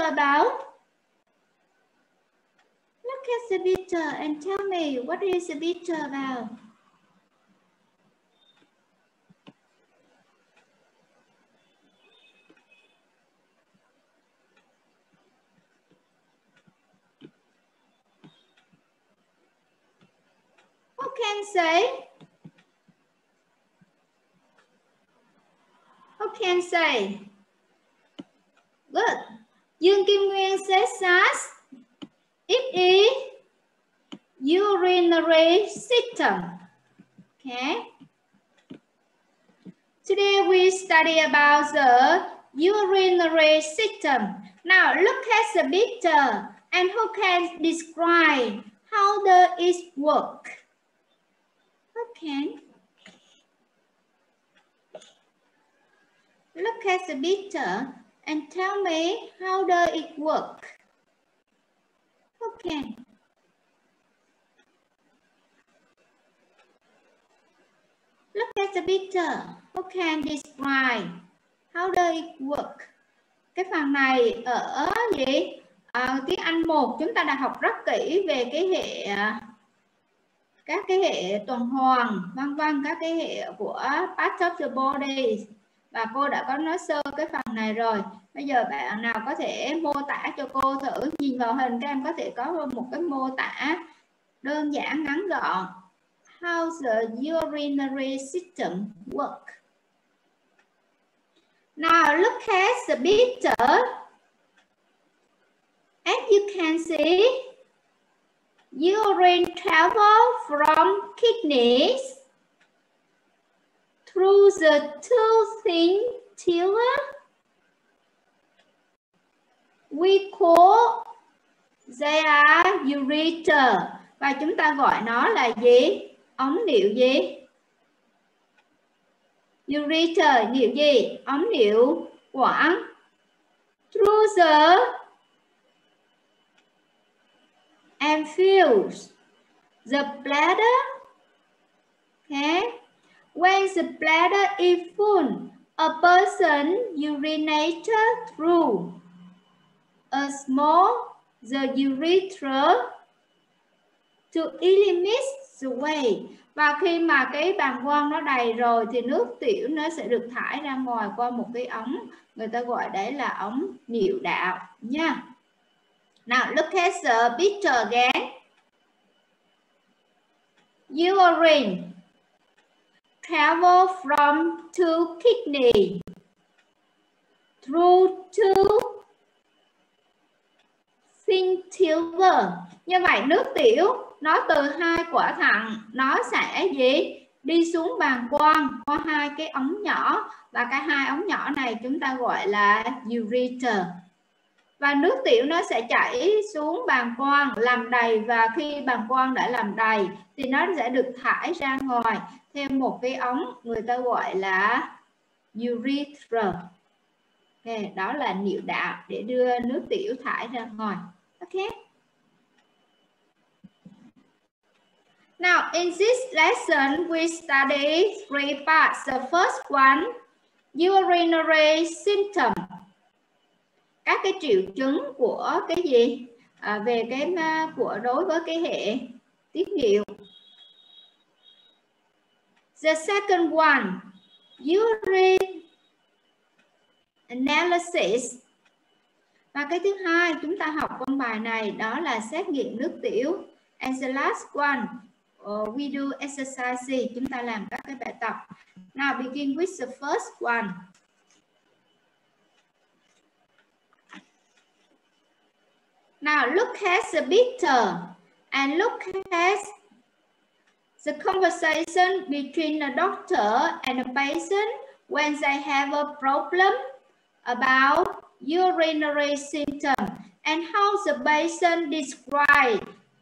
about? Look at the picture and tell me what is the picture about. Who can say? Who can say? Good. Dương Kim Nguyên says that it is urinary system. Okay. Today we study about the urinary system. Now look at the picture and who can describe how does it work? Okay. Look at the picture and tell me how does it work? Okay. Look at the picture. Who can describe how does it work? Cái phần này ở gì? Tiếng Anh 1 chúng ta đã học rất kỹ về cái hệ các cái hệ tuần hoàn, vân vân, các cái hệ của part of the body. Và cô đã có nói sơ cái phần này rồi. Bây giờ bạn nào có thể mô tả cho cô thử, nhìn vào hình các em có thể có một cái mô tả đơn giản ngắn gọn. How the urinary system work? Now look at the picture. As you can see, urine travels from kidneys through the two thin tubes. We call they are ureter. Và chúng ta gọi nó là gì? Ống niệu gì? Ureter, niệu gì? Ống niệu quản. Through the and fills the bladder. Okay. When the bladder is full, a person urinates through a small the urethra to eliminate the waste. Và khi mà cái bàng quang nó đầy rồi thì nước tiểu nó sẽ được thải ra ngoài qua một cái ống, người ta gọi đấy là ống niệu đạo nha. Now look at the picture again. Urine travel from two kidney through two thin tubes. Như vậy nước tiểu nó từ hai quả thận nó sẽ gì? Đi xuống bàng quang qua hai cái ống nhỏ, và cái hai ống nhỏ này chúng ta gọi là ureter. Và nước tiểu nó sẽ chảy xuống bàng quang làm đầy, và khi bàng quang đã làm đầy thì nó sẽ được thải ra ngoài theo một cái ống người ta gọi là urethra. Okay, đó là niệu đạo để đưa nước tiểu thải ra ngoài. Okay. Now in this lesson we study three parts. The first one, urinary symptom. Các cái triệu chứng của cái gì? Về cái của đối với cái hệ tiết niệu. The second one, urine analysis. Và cái thứ hai chúng ta học trong bài này đó là xét nghiệm nước tiểu. And the last one, we do exercise. Chúng ta làm các cái bài tập. Now begin with the first one. Now look at the picture and look at the conversation between a doctor and a patient when they have a problem about urinary symptom and how the patient describes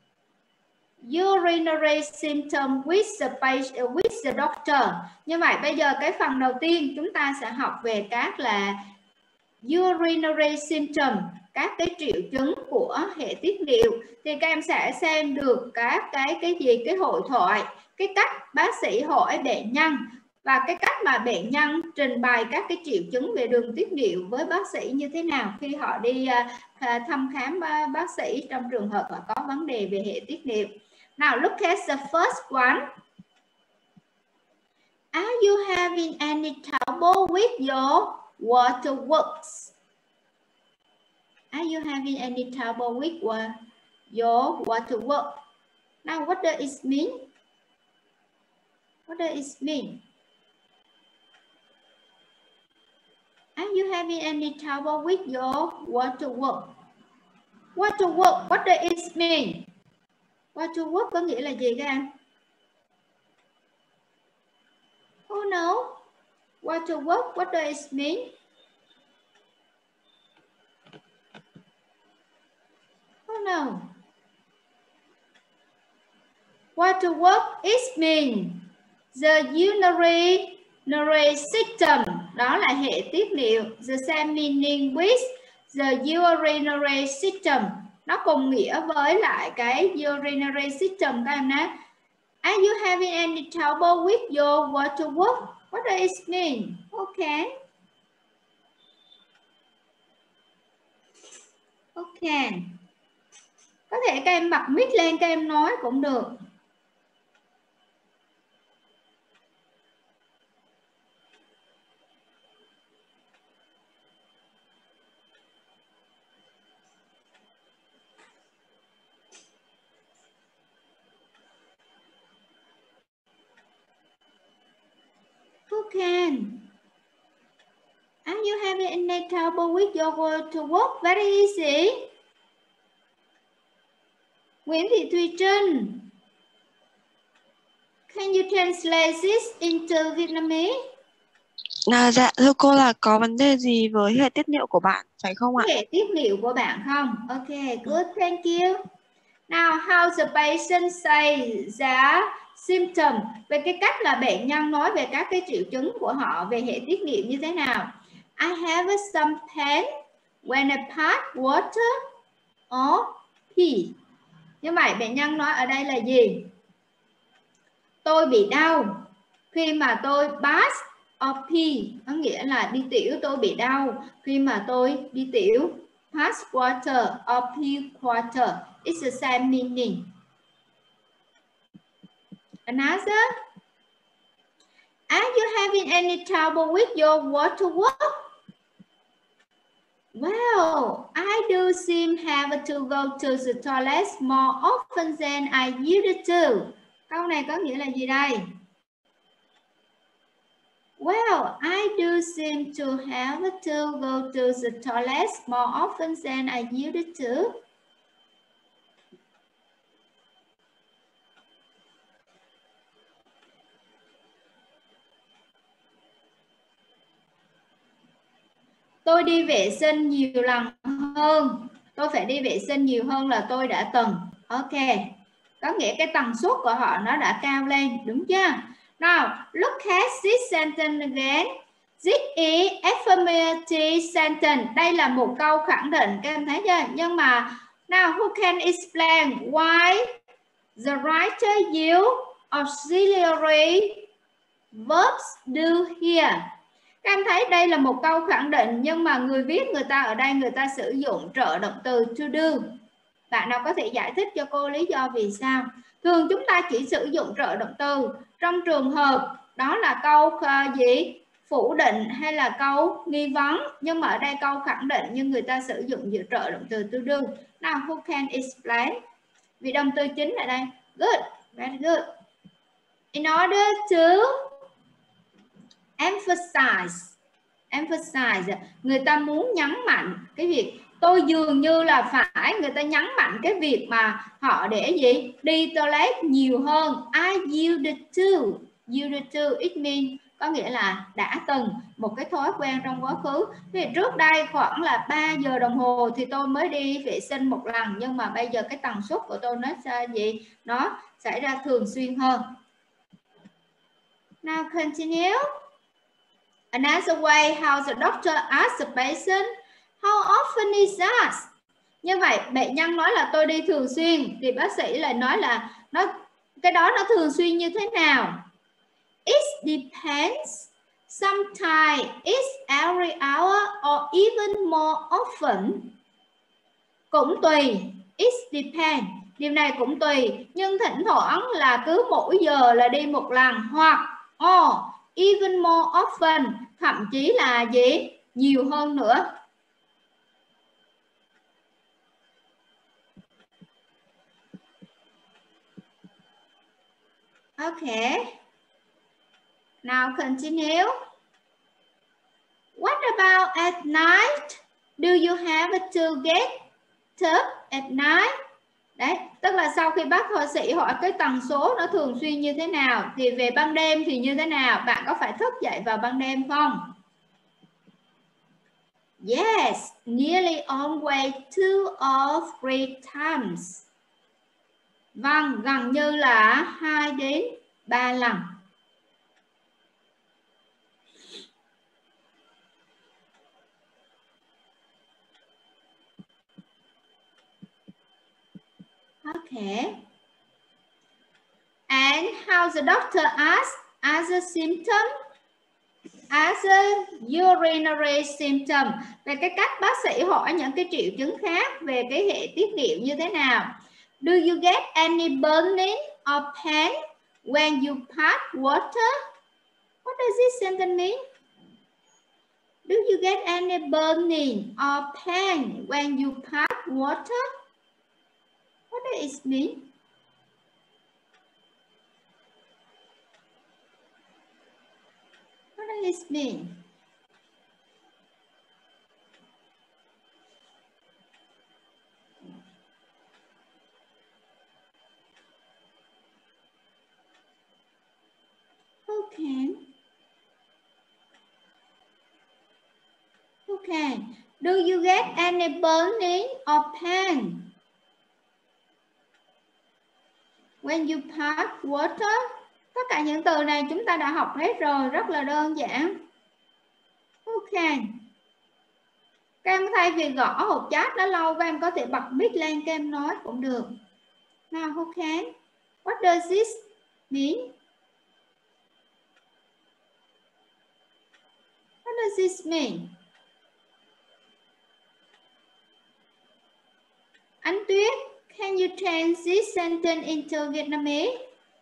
urinary symptom with the patient, with the doctor. Như vậy bây giờ cái phần đầu tiên chúng ta sẽ học về các là urinary symptom, các cái triệu chứng của hệ tiết niệu. Thì các em sẽ xem được các cái gì, cái hội thoại, cái cách bác sĩ hỏi bệnh nhân và cái cách mà bệnh nhân trình bày các cái triệu chứng về đường tiết niệu với bác sĩ như thế nào khi họ đi thăm khám bác sĩ trong trường hợp họ có vấn đề về hệ tiết niệu. Now look at the first one. Are you having any trouble with your waterworks? Are you having any trouble with your waterwork? Now what does it mean? What does it mean? Are you having any trouble with your waterwork? Waterwork, what does it mean? Waterwork có nghĩa là gì các em? Oh no. Waterwork, what does it mean? Oh no. Waterwork is mean the urinary system, đó là hệ tiết niệu. The same meaning with the urinary system, nó cùng nghĩa với lại cái urinary system các em nhé. Are you having any trouble with your waterwork? What does it mean? Okay. Okay. Có thể các em bật mic lên các em nói cũng được. Who can? Are you having any trouble with your waterwork? Very easy. Nguyễn Thị Thùy Trinh. Can you translate this into Vietnamese? Dạ thưa cô là có vấn đề gì với hệ tiết niệu của bạn phải không ạ? Hệ tiết niệu của bạn không? Okay, good, thank you. Now, how the patient say the symptom? Về cái cách là bệnh nhân nói về các cái triệu chứng của họ về hệ tiết niệu như thế nào? I have some pain when I pass water or pee. Như vậy bệnh nhân nói ở đây là gì? Tôi bị đau khi mà tôi pass or pee, có nghĩa là đi tiểu. Tôi bị đau khi mà tôi đi tiểu. Pass water or pee water, it's the same meaning. Another, are you having any trouble with your waterwork? Well, I do seem have to go to the toilet more often than I used to. Câu này có nghĩa là gì đây? Well, I do seem to have to go to the toilet more often than I used to. Tôi đi vệ sinh nhiều lần hơn. Tôi phải đi vệ sinh nhiều hơn là tôi đã từng. Ok. Có nghĩa cái tần suất của họ nó đã cao lên. Đúng chưa? Now, look at this sentence again. This is affirmative sentence. Đây là một câu khẳng định. Các em thấy chưa? Nhưng mà, now who can explain why the writer use auxiliary verbs do here? Các em thấy đây là một câu khẳng định nhưng mà người viết người ta ở đây người ta sử dụng trợ động từ to do. Bạn nào có thể giải thích cho cô lý do vì sao? Thường chúng ta chỉ sử dụng trợ động từ trong trường hợp đó là câu gì? Phủ định hay là câu nghi vấn. Nhưng mà ở đây câu khẳng định nhưng người ta sử dụng giữa trợ động từ to do. Now who can explain? Vì động từ chính ở đây. Good, very good. In order to emphasize, người ta muốn nhấn mạnh cái việc tôi dường như là phải, người ta nhấn mạnh cái việc mà họ để gì? Đi toilet nhiều hơn. I used to, it means có nghĩa là đã từng, một cái thói quen trong quá khứ. Vì trước đây khoảng là 3 giờ đồng hồ thì tôi mới đi vệ sinh một lần, nhưng mà bây giờ cái tần suất của tôi nó gì? Nó xảy ra thường xuyên hơn. Now continue. Another way, how the doctor asks the patient, how often is that? Như vậy, bệnh nhân nói là tôi đi thường xuyên, thì bác sĩ lại nói là cái đó nó thường xuyên như thế nào? It depends. Sometimes it's every hour or even more often. Cũng tùy. It depends. Điều này cũng tùy, nhưng thỉnh thoảng là cứ mỗi giờ là đi một lần, hoặc or even more often, thậm chí là gì? Nhiều hơn nữa. Okay. Now continue. What about at night? Do you have to get up at night? Đấy, tức là sau khi bác họa sĩ hỏi cái tần số nó thường xuyên như thế nào, thì về ban đêm thì như thế nào? Bạn có phải thức dậy vào ban đêm không? Yes, nearly always 2 or 3 times. Vâng, gần như là 2 đến 3 lần. Okay. And how the doctor asks other symptom? Other urinary symptom. Về cái cách bác sĩ hỏi những cái triệu chứng khác về cái hệ tiết niệu như thế nào? Do you get any burning or pain when you pass water? What does this sentence mean? Do you get any burning or pain when you pass water? What does it mean? What does it mean? Okay. Okay. Do you get any burning or pain when you pass water? Tất cả những từ này chúng ta đã học hết rồi, rất là đơn giản. Okay. Các em thay vì gõ hộp chat đã lâu, các em có thể bật mic lên các em nói cũng được. Nào, okay. What does this mean? What does this mean? Anh Tuyết, can you change this sentence into Vietnamese?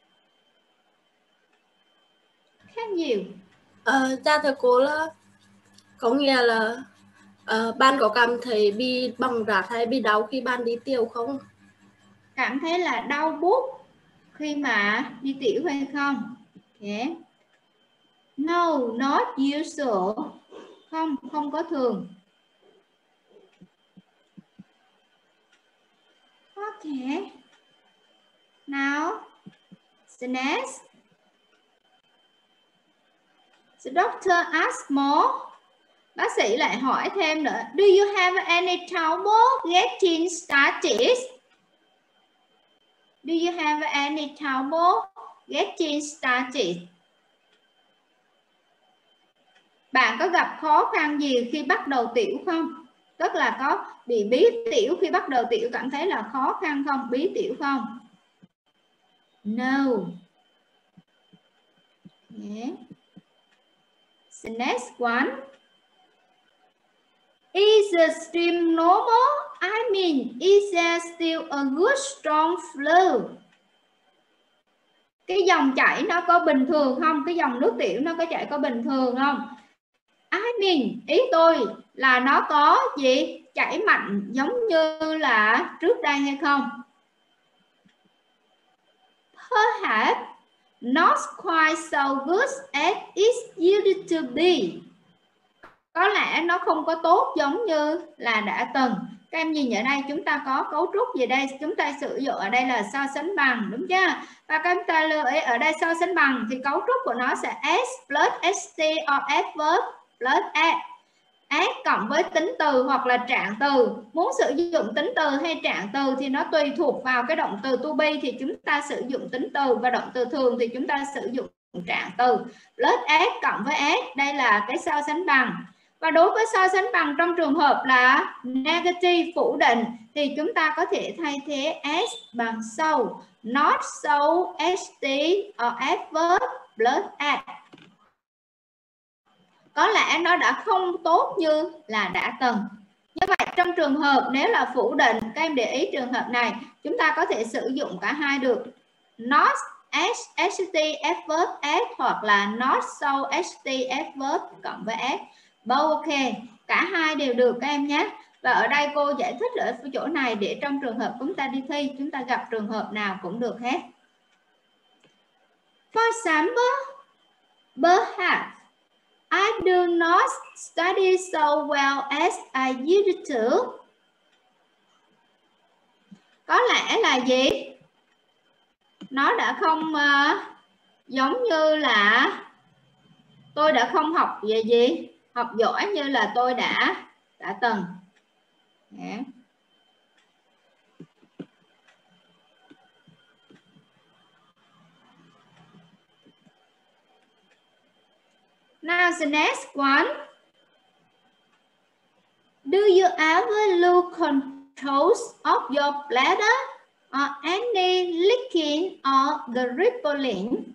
Can you? Dạ thưa cô, là có nghĩa là bạn có cảm thấy bị bỏng rát hay bị đau khi bạn đi tiểu không? Cảm thấy là đau buốt khi mà đi tiểu hay không? Okay. No, not usual. Không, không có thường. Okay. Now, the next. The doctor asks more. Bác sĩ lại hỏi thêm nữa. Do you have any trouble getting started? Do you have any trouble getting started? Bạn có gặp khó khăn gì khi bắt đầu tiểu không? Tức là có bị bí tiểu khi bắt đầu tiểu, cảm thấy là khó khăn không? Bí tiểu không? No. Yeah. The next one. Is the stream normal? I mean, is there still a good strong flow? Cái dòng chảy nó có bình thường không? Cái dòng nước tiểu nó có chảy có bình thường không? I mean, ý tôi là nó có gì? Chảy mạnh giống như là trước đây hay không? Perhaps not quite so good as it used to be. Có lẽ nó không có tốt giống như là đã từng. Các em nhìn ở đây chúng ta có cấu trúc gì đây? Chúng ta sử dụng ở đây là so sánh bằng, đúng chưa? Và các em ta lưu ý ở đây so sánh bằng thì cấu trúc của nó sẽ S plus ST or adverb plus S cộng với tính từ hoặc là trạng từ. Muốn sử dụng tính từ hay trạng từ thì nó tùy thuộc vào cái động từ to be thì chúng ta sử dụng tính từ, và động từ thường thì chúng ta sử dụng trạng từ. Plus S cộng với S, đây là cái so sánh bằng. Và đối với so sánh bằng trong trường hợp là negative, phủ định, thì chúng ta có thể thay thế S bằng so. Not so, ST or adverb blood at. Có lẽ nó đã không tốt như là đã từng. Như vậy trong trường hợp nếu là phủ định, các em để ý trường hợp này chúng ta có thể sử dụng cả hai được. Not s, st, adverb s hoặc là not so st, adverb cộng với s. Both ok, cả hai đều được các em nhé. Và ở đây cô giải thích ở chỗ này để trong trường hợp chúng ta đi thi, chúng ta gặp trường hợp nào cũng được hết. For example, perhaps I do not study so well as I used to. Có lẽ là gì? Nó đã không giống như là tôi đã không học về gì? Học giỏi như là tôi đã từng. Yeah. Now the next one. Do you ever lose control of your bladder or any leaking or the rippling?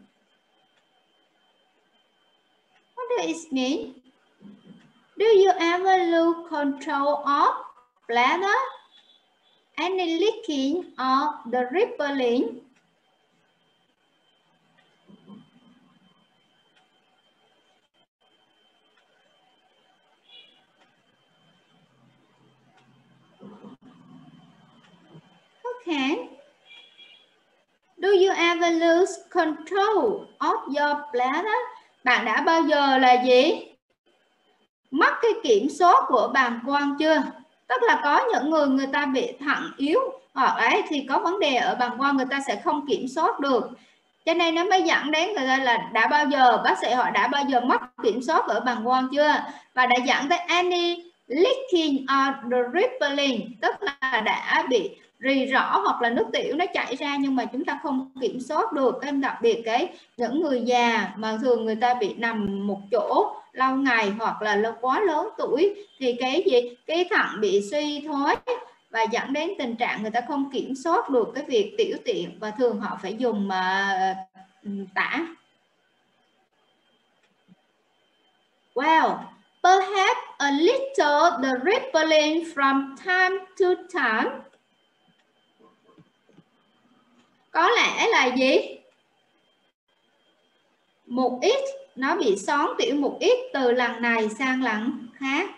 What does it mean? Do you ever lose control of bladder, any leaking or the rippling? Okay. Do you ever lose control of your bladder? Bạn đã bao giờ là gì? Mất cái kiểm soát của bàng quang chưa? Tức là có những người ta bị thận yếu hoặc ấy thì có vấn đề ở bàng quang, người ta sẽ không kiểm soát được. Cho nên nó mới dẫn đến người ta là đã bao giờ bác sĩ họ đã bao giờ mất kiểm soát ở bàng quang chưa? Và đã dẫn tới any leaking or the rippling, tức là đã bị rỉ rõ hoặc là nước tiểu nó chảy ra nhưng mà chúng ta không kiểm soát được. Các em đặc biệt những người già mà thường người ta bị nằm một chỗ lâu ngày hoặc là quá lớn tuổi thì cái thận bị suy thoái và dẫn đến tình trạng người ta không kiểm soát được cái việc tiểu tiện và thường họ phải dùng tã. Well, perhaps a little the rippling from time to time. Có lẽ là gì? Một ít, nó bị xón tiểu một ít từ lần này sang lần khác.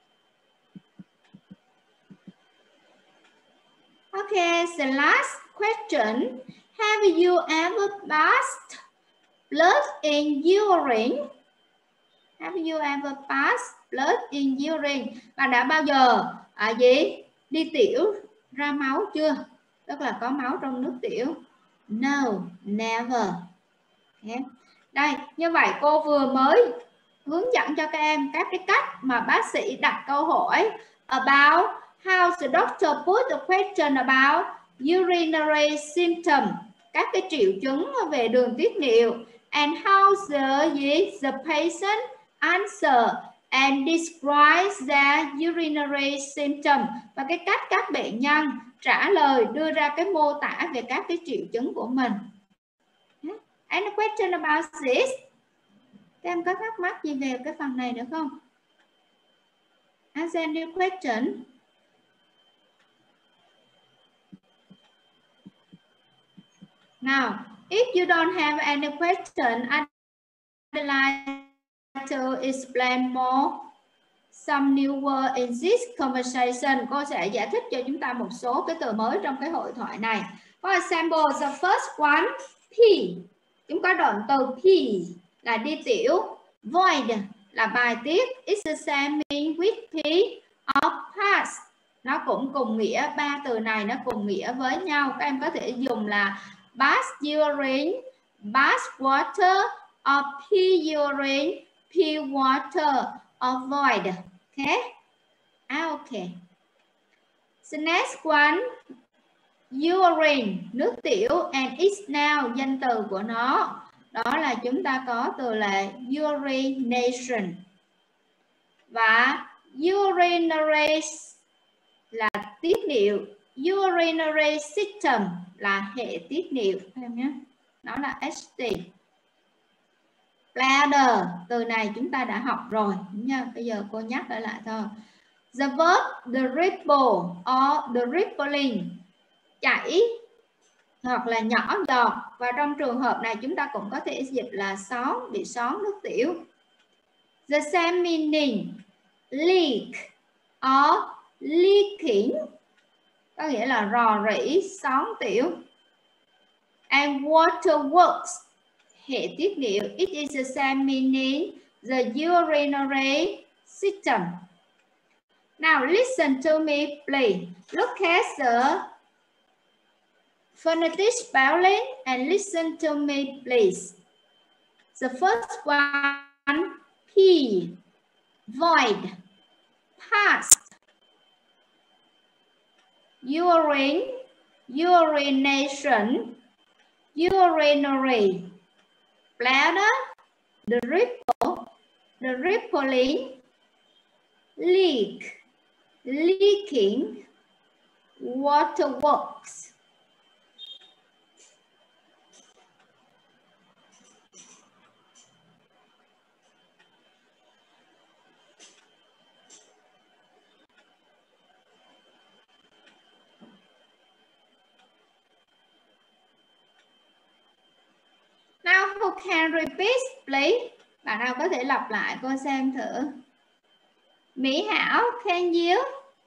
Okay, the last question. Have you ever passed blood in urine? Have you ever passed blood in urine? Bạn đã bao giờ đi tiểu ra máu chưa? Tức là có máu trong nước tiểu. No, never. Okay. Đây, như vậy cô vừa mới hướng dẫn cho các em các cái cách mà bác sĩ đặt câu hỏi about how the doctor put the question about urinary symptom, các cái triệu chứng về đường tiết niệu, and how the patient answer and describe the urinary symptom, và cái cách các bệnh nhân trả lời đưa ra cái mô tả về các cái triệu chứng của mình. Any question about this? Các em có thắc mắc gì về cái phần này nữa không? Ask any question. Now, if you don't have any question, I'd like to explain more some new word in this conversation. Cô sẽ giải thích cho chúng ta một số cái từ mới trong cái hội thoại này. For example, the first one, pee. Chúng có đoạn từ pee là đi tiểu, void là bài tiết, it's the same meaning with pee or pass. Nó cũng cùng nghĩa, ba từ này nó cùng nghĩa với nhau. Các em có thể dùng là pass urine, pass water, or pee urine, pee water, or void. Okay? Okay. The next one, urine, nước tiểu, and its noun, danh từ của nó. Đó là chúng ta có từ là urination. Và urinary là tiết niệu, urinary system là hệ tiết niệu, em nhé. Nó là ST. Bladder, từ này chúng ta đã học rồi nha. Bây giờ cô nhắc lại thôi. The verb the ripple or the rippling, chảy hoặc là nhỏ giọt, và trong trường hợp này chúng ta cũng có thể dịch là xón, bị xón nước tiểu. The same meaning leak or leaking, có nghĩa là rò rỉ, xón tiểu. And waterworks, hệ tiết niệu, it is the same meaning the urinary system. Now listen to me please. Look at the phonetic spelling and listen to me please. The first one, P, void, past, urine, urination, urinary, bladder, the ripple, the rippling, leak, leaking, waterworks. Now who can repeat please? Bạn nào có thể lặp lại cô xem thử. Mỹ Hảo, can you?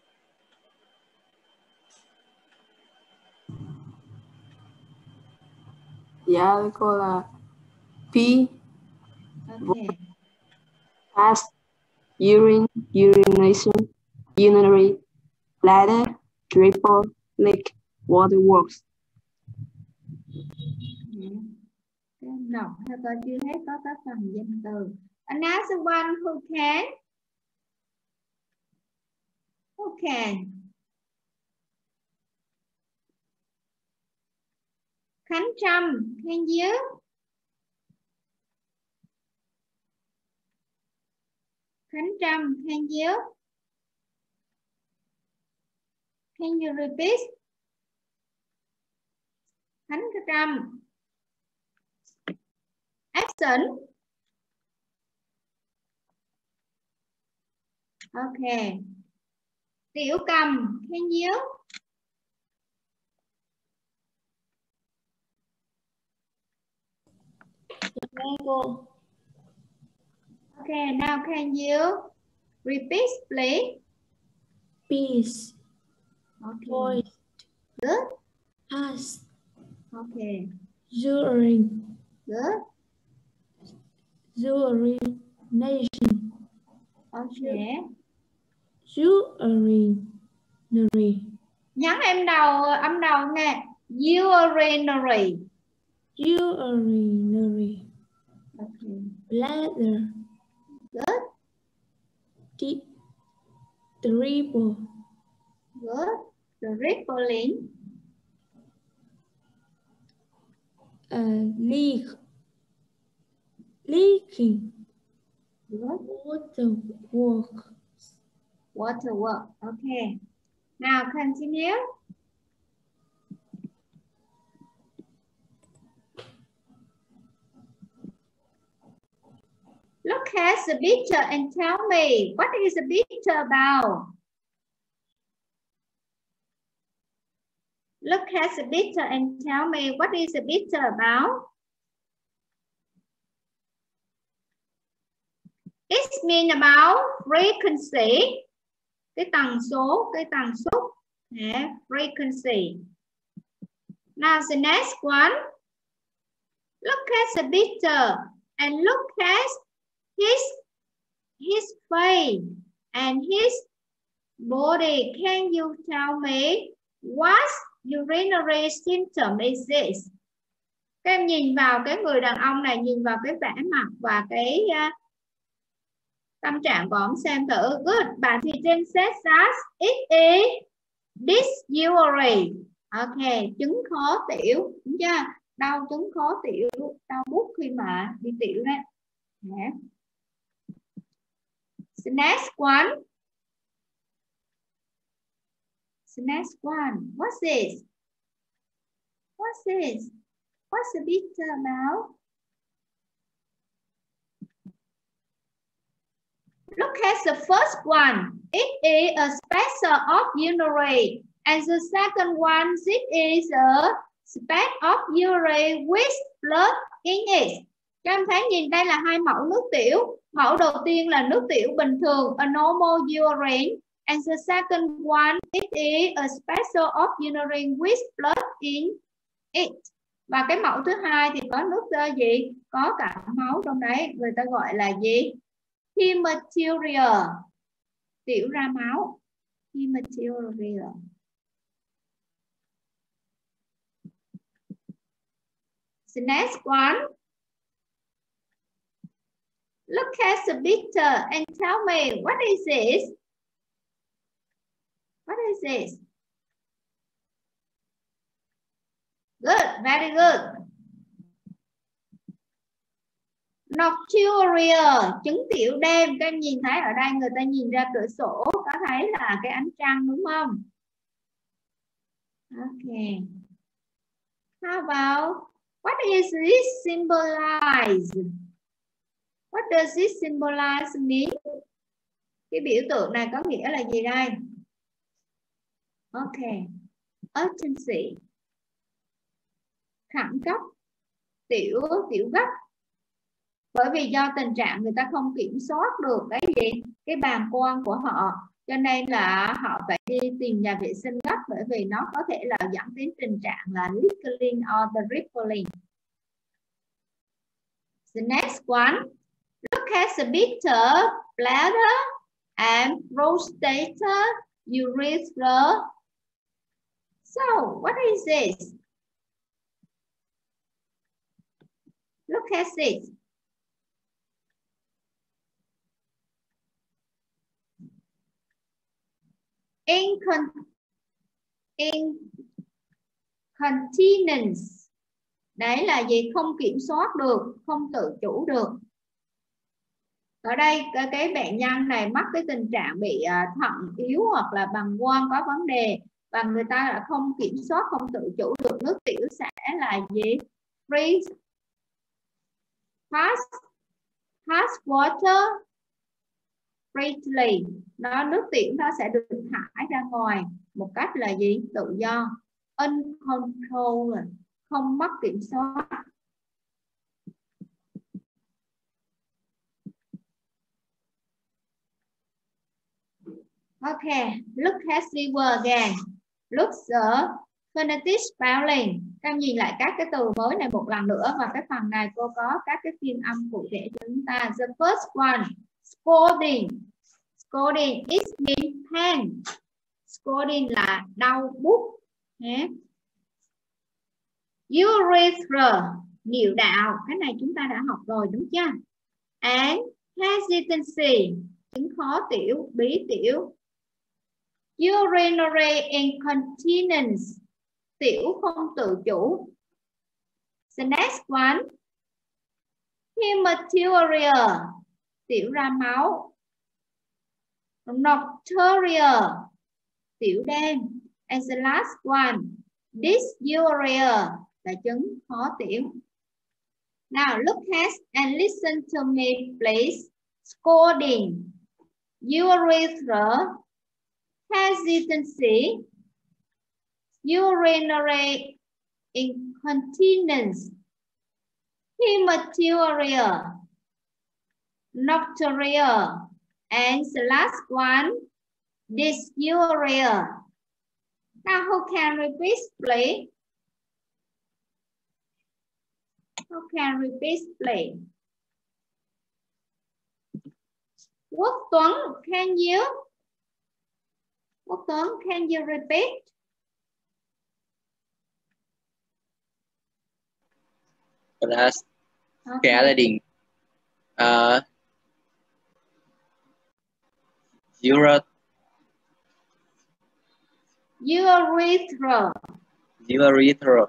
Dạ cô là P, Okay. past, urine, urination, urinary, bladder, dripple, leak, waterworks. Đọc theo tôi chưa thấy có các phần danh từ. Another one who can? Who can? Khánh Trâm, can you? Khánh Trâm, can you? Can you repeat? Khánh Trâm. Action. Okay. Tiểu Cầm, can you? Cô. Okay, now can you repeat please? Peace, Okay. void, Good. past, Okay. urine, Good. urination, Okay. urinary, Nhấn âm đầu nghe. Urinary. urinary, Okay. bladder, Good. dribble, Good. The rippling. leak, leaking, Good. waterworks. Waterwork. Okay. Now continue. Look at the picture and tell me what is the picture about? Look at the picture and tell me what is the picture about? It means about frequency. Cái tần số, cái tần suất. Yeah, frequency. Now the next one. Look at the picture and look at his face and his body. Can you tell me what urinary symptom is this? Các em nhìn vào cái người đàn ông này, nhìn vào cái vẻ mặt và cái tâm trạng của ông xem thử. Good. Bạn Thùy Trinh says that it is dysuria. Ok, chứng khó tiểu, đúng chưa? Đau chứng khó tiểu, đau bút khi mà đi tiểu đấy. Yeah. The next one. The next one. What's this? What's this? What's the picture about? Look at the first one. It is a special of urinary. And the second one, this is a speck of urine with blood in it. Các em thấy nhìn đây là hai mẫu nước tiểu. Mẫu đầu tiên là nước tiểu bình thường, a normal urine. And the second one, it is a special of urine with blood in it. Và cái mẫu thứ hai thì có nước gì? Có cả máu trong đấy. Người ta gọi là gì? Hematuria. Tiểu ra máu. Hematuria. The next one. Look at the picture and tell me what is this? What is this? Good, very good. Nocturia, trứng tiểu đêm. Các em nhìn thấy ở đây người ta nhìn ra cửa sổ, có thấy là cái ánh trăng đúng không? Okay. How about what is this symbolize? What does this symbolize mean? Cái biểu tượng này có nghĩa là gì đây? Okay. Urgency. Khẩn cấp. Tiểu gấp. Bởi vì do tình trạng người ta không kiểm soát được cái gì? Cái bàng quang của họ. Cho nên là họ phải đi tìm nhà vệ sinh gấp, bởi vì nó có thể là dẫn đến tình trạng là leaking or the rippling. The next one. Look at the picture, bladder and prostate, urethra. So, what is this? Look at this. Incontinence. Đấy là gì? Không kiểm soát được, không tự chủ được. Ở đây cái bệnh nhân này mắc cái tình trạng bị thận yếu hoặc là bàng quang có vấn đề, và người ta đã không kiểm soát, không tự chủ được, nước tiểu sẽ là gì? Freeze, pass water freely. Nước tiểu nó sẽ được thải ra ngoài một cách là gì? Tự do, uncontrolled, không mất kiểm soát. Okay, look at the word again. Look the phonetic spelling. Các em nhìn lại các cái từ mới này một lần nữa, và cái phần này cô có các cái phiên âm cụ thể cho chúng ta. The first one, scolding. Scolding is mean pain. Scolding là đau buốt. Urethra, niệu đạo. Cái này chúng ta đã học rồi đúng chưa? And hesitancy, chứng khó tiểu, bí tiểu. Urinary incontinence, tiểu không tự chủ. The next one, hematuria, tiểu ra máu. Nocturia, tiểu đêm. And the last one, dysuria, là chứng khó tiểu. Now look at and listen to me please. Scolding, urethra, hesitancy, urinary incontinence, hematuria, nocturia, and the last one, dysuria. Now who can repeat please? Who can repeat please? Quốc Tuấn, can you repeat? Plus, Okay. scalding, Urethra. urethra,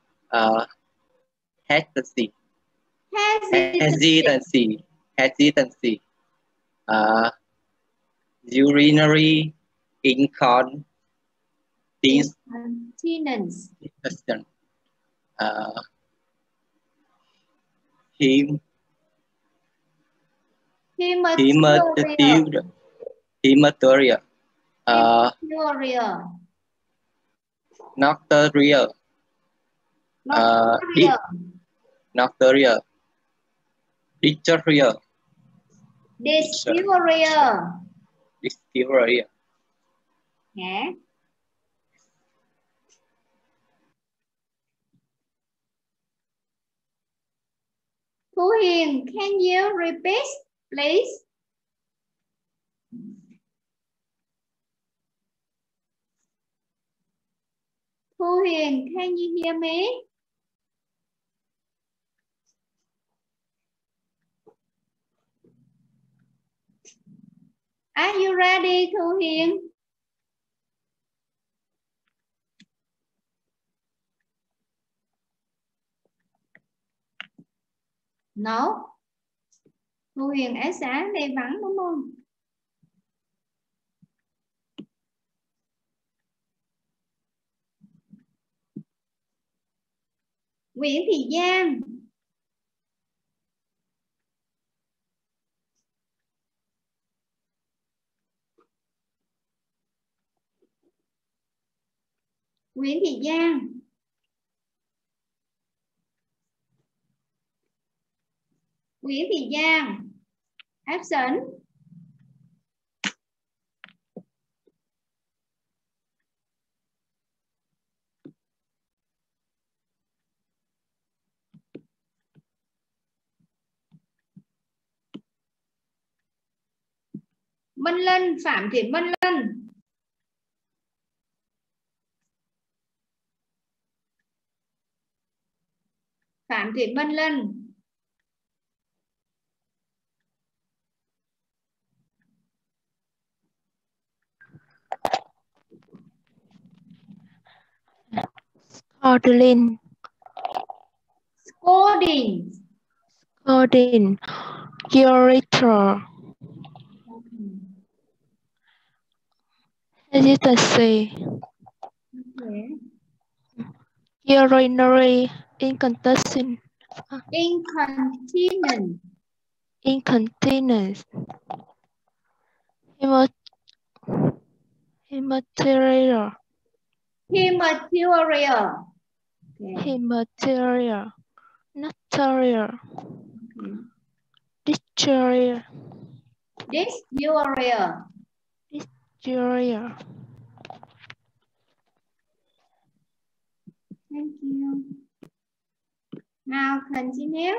hesitancy, urinary incontinence, Hematuria. Hematuria. Hematuria. Nocturia. Nocturia. Nocturia. Diphtheria. Dysuria. Diphtheria. Yeah. Thu Hiền, can you repeat, please? Thu Hiền, can you hear me? Are you ready, Thu Hiền? No. Thu Hiền ở xã đây vắng đúng không? Nguyễn Thị Giang. Nguyễn Thị Giang. Nguyễn Thị Giang. Absent. Minh Linh, Phạm Thị Minh Linh. Phạm Thị Minh Linh. Scolding. Scolding. Scolding. Curator. Hesitancy. Okay. Urinary incontinence. Incontinent. Incontinence. Hematuria. Hematuria. Okay. Hematuria. Nocturia. Okay. Dysuria. Dysuria. Dysuria. Thank you. Now continue.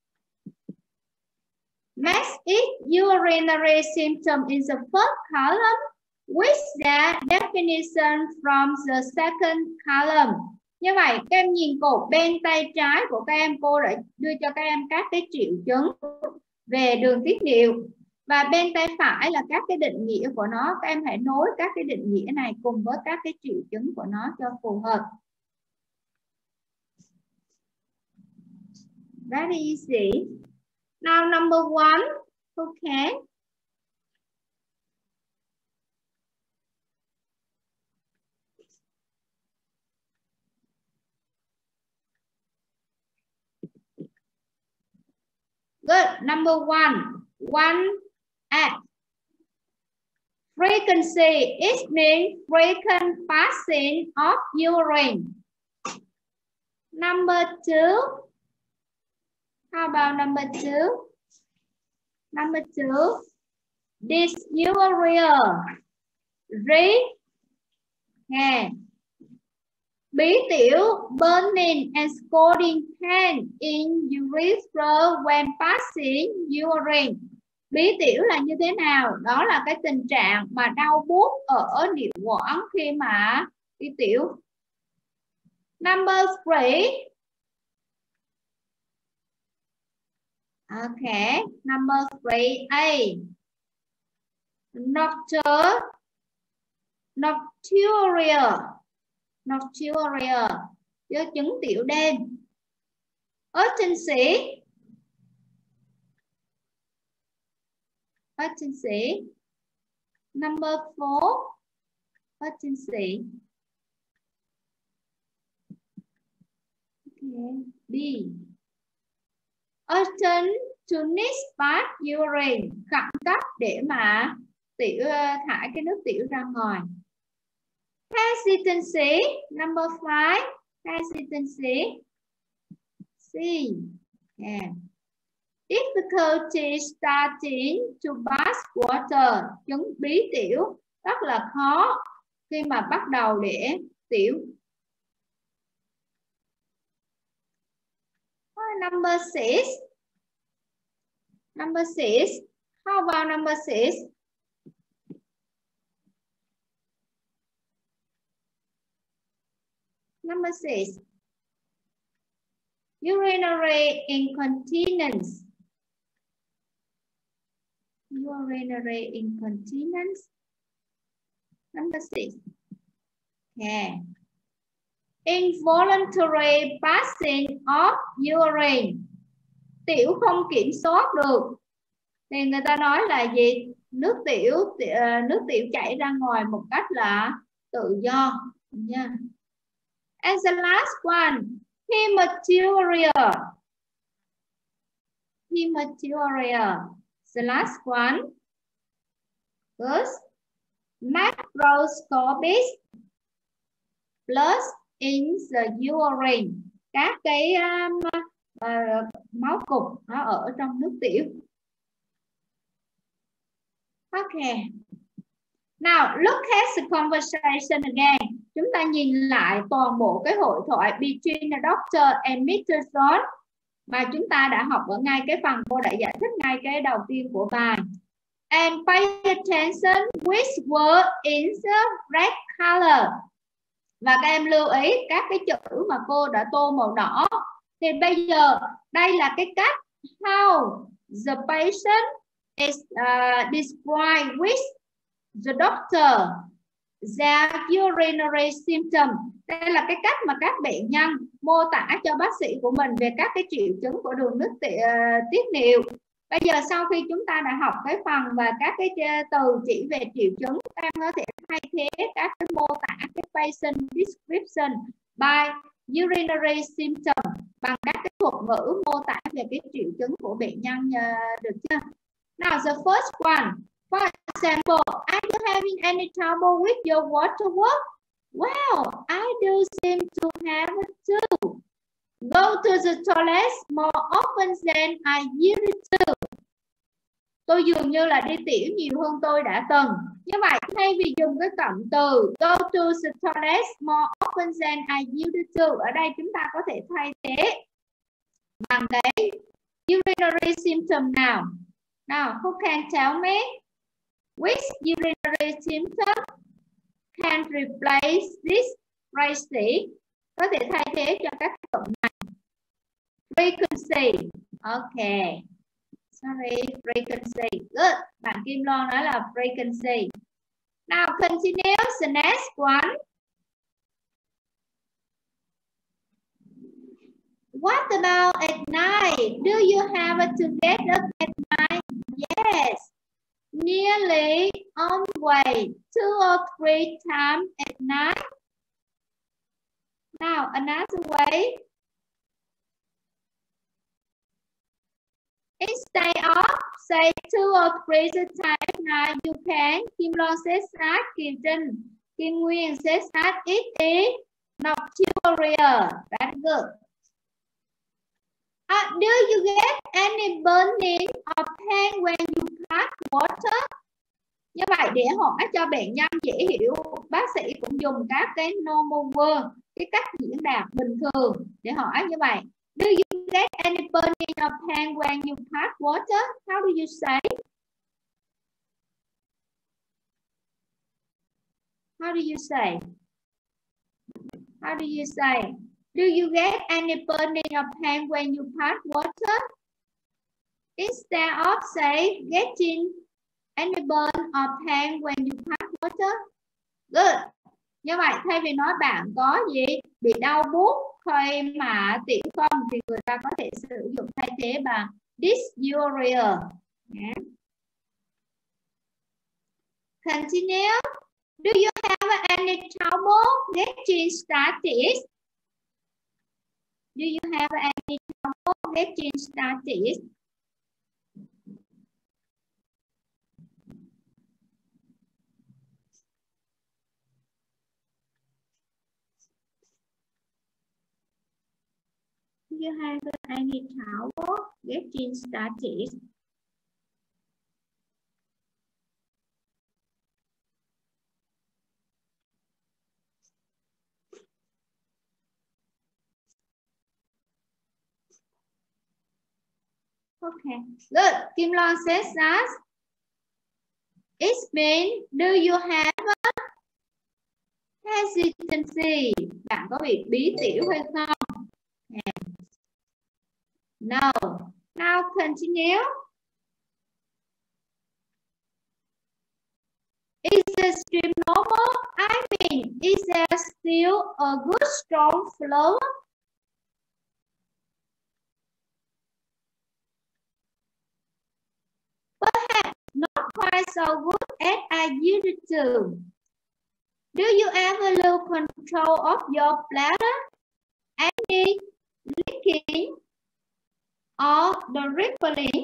Next is urinary symptom in the first column with the definition from the second column. Như vậy, các em nhìn cột bên tay trái của các em, cô đã đưa cho các em các cái triệu chứng về đường tiết niệu. Và bên tay phải là các cái định nghĩa của nó. Các em hãy nối các cái định nghĩa này cùng với các cái triệu chứng của nó cho phù hợp. Very easy. Now number one. Okay. Good. Number one. 1F. Frequency. It means frequent passing of urine. Number two. How about number two? Number two. Dysuria. Okay. Bí tiểu, burning and scalding pain in urethra when passing urine. Bí tiểu là như thế nào? Đó là cái tình trạng mà đau buốt ở niệu quản khi mà đi tiểu. Number three. Okay, number 3A. Nocturia. Nocturia. Chứng tiểu đêm. Urgency. Urgency. Number 4. Urgency. Okay, B. Urgent to need bad urine, khẩn cấp để mà tiểu thải cái nước tiểu ra ngoài. Hesitancy, number 5. Hesitancy. C. Yeah. Difficulty starting to pass water. Chứng bí tiểu rất là khó khi mà bắt đầu để tiểu. Number 6. Number 6. How about number 6? Number 6. Urinary incontinence. Urinary incontinence. Number 6. Okay. Involuntary passing of urine. Tiểu không kiểm soát được. Thì người ta nói là gì? Nước tiểu chảy ra ngoài một cách là tự do. Yeah. And the last one, hematuria. Hematuria. The last one is macroscopic plus in the urine. Các cái máu cục nó ở trong nước tiểu. Okay. Now look at the conversation again. Chúng ta nhìn lại toàn bộ cái hội thoại between the doctor and Mr. John mà chúng ta đã học ở ngay cái phần cô đã giải thích ngay cái đầu tiên của bài. And pay attention which word in the red color. Và các em lưu ý các cái chữ mà cô đã tô màu đỏ. Thì bây giờ đây là cái cách how the patient is described with the doctor their urinary symptom. Đây là cái cách mà các bệnh nhân mô tả cho bác sĩ của mình về các cái triệu chứng của đường nước tiết niệu. Bây giờ sau khi chúng ta đã học cái phần và các cái từ chỉ về triệu chứng, các em có thể thay thế các cái mô tả cái patient description by urinary symptom bằng các cái thuật ngữ mô tả về cái triệu chứng của bệnh nhân, được chưa? Now the first one, for example, are you having any trouble with your water work? Well, I do seem to have it too. Go to the toilet more often than I used to. Tôi dường như là đi tiểu nhiều hơn tôi đã từng. Như vậy, thay vì dùng cái cụm từ go to the toilet more often than I used to, ở đây chúng ta có thể thay thế bằng cái urinary symptom nào? Now, who can tell me which urinary symptom can replace this phrase? Có thể thay thế cho các cụm này. Frequency. Okay. Sorry, frequency. Good. Bạn Kim Loan nói là frequency. Now continue the next one. What about at night? Do you have to get up at night? Yes. Nearly always 2 or 3 times at night. Now another way. Instead of say 2 or 3 times at night, you can. Kim Loan says that. Kim Trinh, Kim Nguyên says that it is nocturia. Very good. Do you get any burning or pain when you pass water? Như vậy để hỏi cho bệnh nhân dễ hiểu, bác sĩ cũng dùng các cái normal word, cái cách diễn đạt bình thường để hỏi như vậy. Do you get any burning or pain when you pass water? How do you say? How do you say? How do you say? Do you get any burning or pain when you pass water? Instead of say getting any burn or pain when you pass water. Good. Như vậy thay vì nói bạn có gì bị đau buốt khi mà tiểu không thì người ta có thể sử dụng thay thế bằng dysuria. Yeah. Continue. Do you have any trouble getting started? Do you have any trouble getting started? you have any trouble getting started? Okay, good. Kim Loan says that. It's been, do you have a hesitancy? Bạn có bị bí xỉu hay không? Yeah. No. Now continue. Is the stream normal? I mean, is there still a good strong flow? Perhaps not quite so good as I used to. Do you ever lose control of your bladder? Any leaking or the rippling?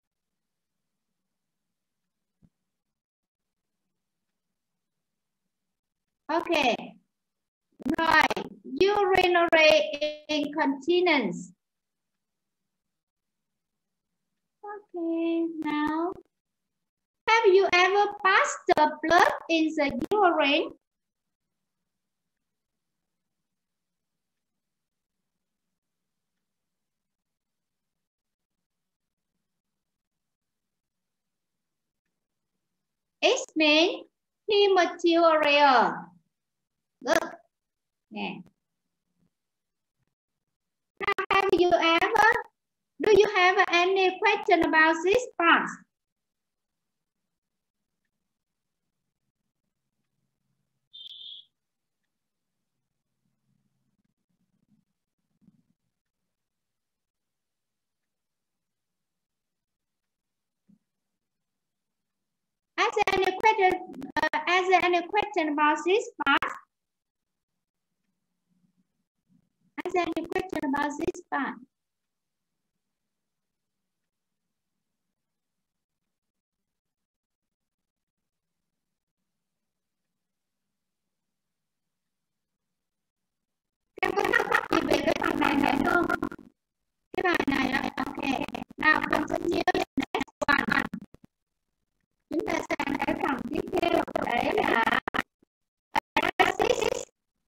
Okay. Right. Urinary incontinence. Okay, now. Have you ever passed the blood in the urine? It means hematuria. Good. Yeah. Now, do you have any question about this part? Is there any question about this part? Is there any question about this part? Em có thắc mắc gì về cái phần này không? Cái bài này đó. Ok. Nào, continue next one. Chúng ta sang cái phần tiếp theo, đấy là analysis.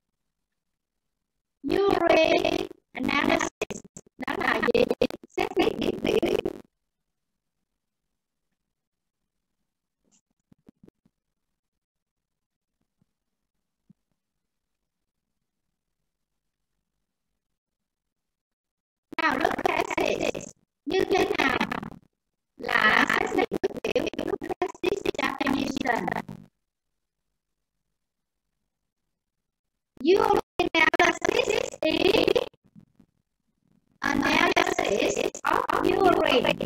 Urine analysis. Đó là gì? Xét nghiệm điện tiểu. Nào, look at this. Như thế nào là xét nghiệm nước tiểu? Look at this definition. Urine analysis is analysis of urine.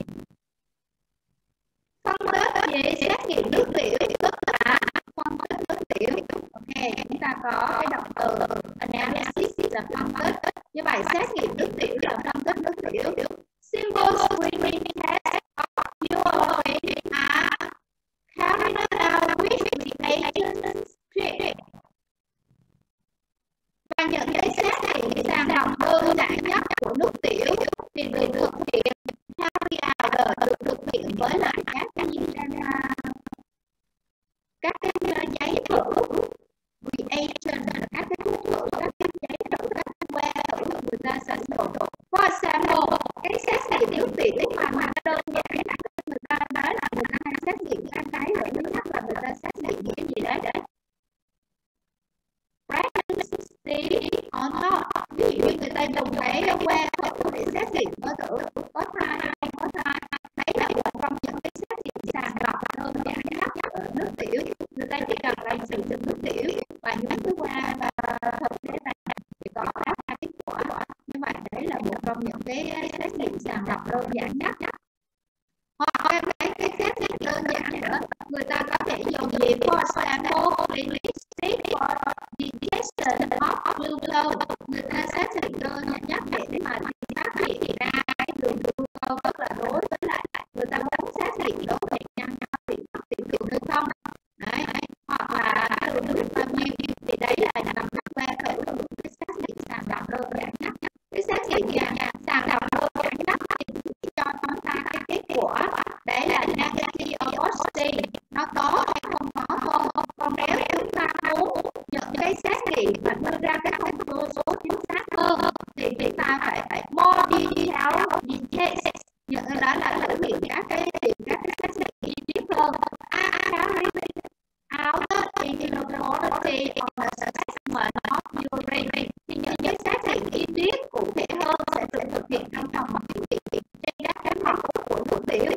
Phân tích về xét nghiệm nước tiểu, tức là phân tích nước tiểu. Ok, chúng ta có cái động từ analysis là phân tích. Như vậy xét nghiệm nước tiểu là phân tích nước tiểu. Simple screening test of urine are carried out with reagent strips. Và những cái xét nghiệm sàng lọc đơn giản nhất của nước tiểu thì được thực hiện được thực hiện với lại các cái giấy thử reagent, các cái thuốc thử, các cái giấy thử, các cái que thử người ta sử dụng. For example, cái xét nghiệm nước tiểu mà đơn giản nhất người ta nói là người ta hay xét nghiệm cái thứ nhất là người ta xét nghiệm cái gì đấy. Pregnancy or not. Ví dụ người ta dùng cái que thử để xét nghiệm có thai hay có thai. Đấy là một trong những cái xét nghiệm sàng lọc đơn giản nhất ở nước tiểu. Người ta chỉ cần là sử dụng nước tiểu và những cái qua và thực tế này thì có hai kết quả. Như vậy đấy là một trong những cái xét nghiệm sàng lọc đơn giản nhất. Hoặc cái xét nghiệm đơn giản nữa, người ta có thể dùng gì? For example, release for detection of glucose. Người ta xét nghiệm đơn giản nhất để mà phát hiện ra cái lượng glucose, tức là đối với lại người ta muốn xét nghiệm đối với nhân bị mắc tiểu đường hay không. Đấy. Hoặc là lượng nước bao nhiêu thì đấy là nằm các que thử cái xét nghiệm sàng lọc đơn giản nhất. Cái xét nghiệm sàng đưa ra cái thông số chính xác hơn thì chúng ta phải more details, đó là thực hiện các cái xác định chi tiết hơn. Quality of the assessment of your rating, thì những xác định chi tiết cụ thể hơn sẽ được thực hiện trong phòng học trên các cái mẫu của nước tiểu.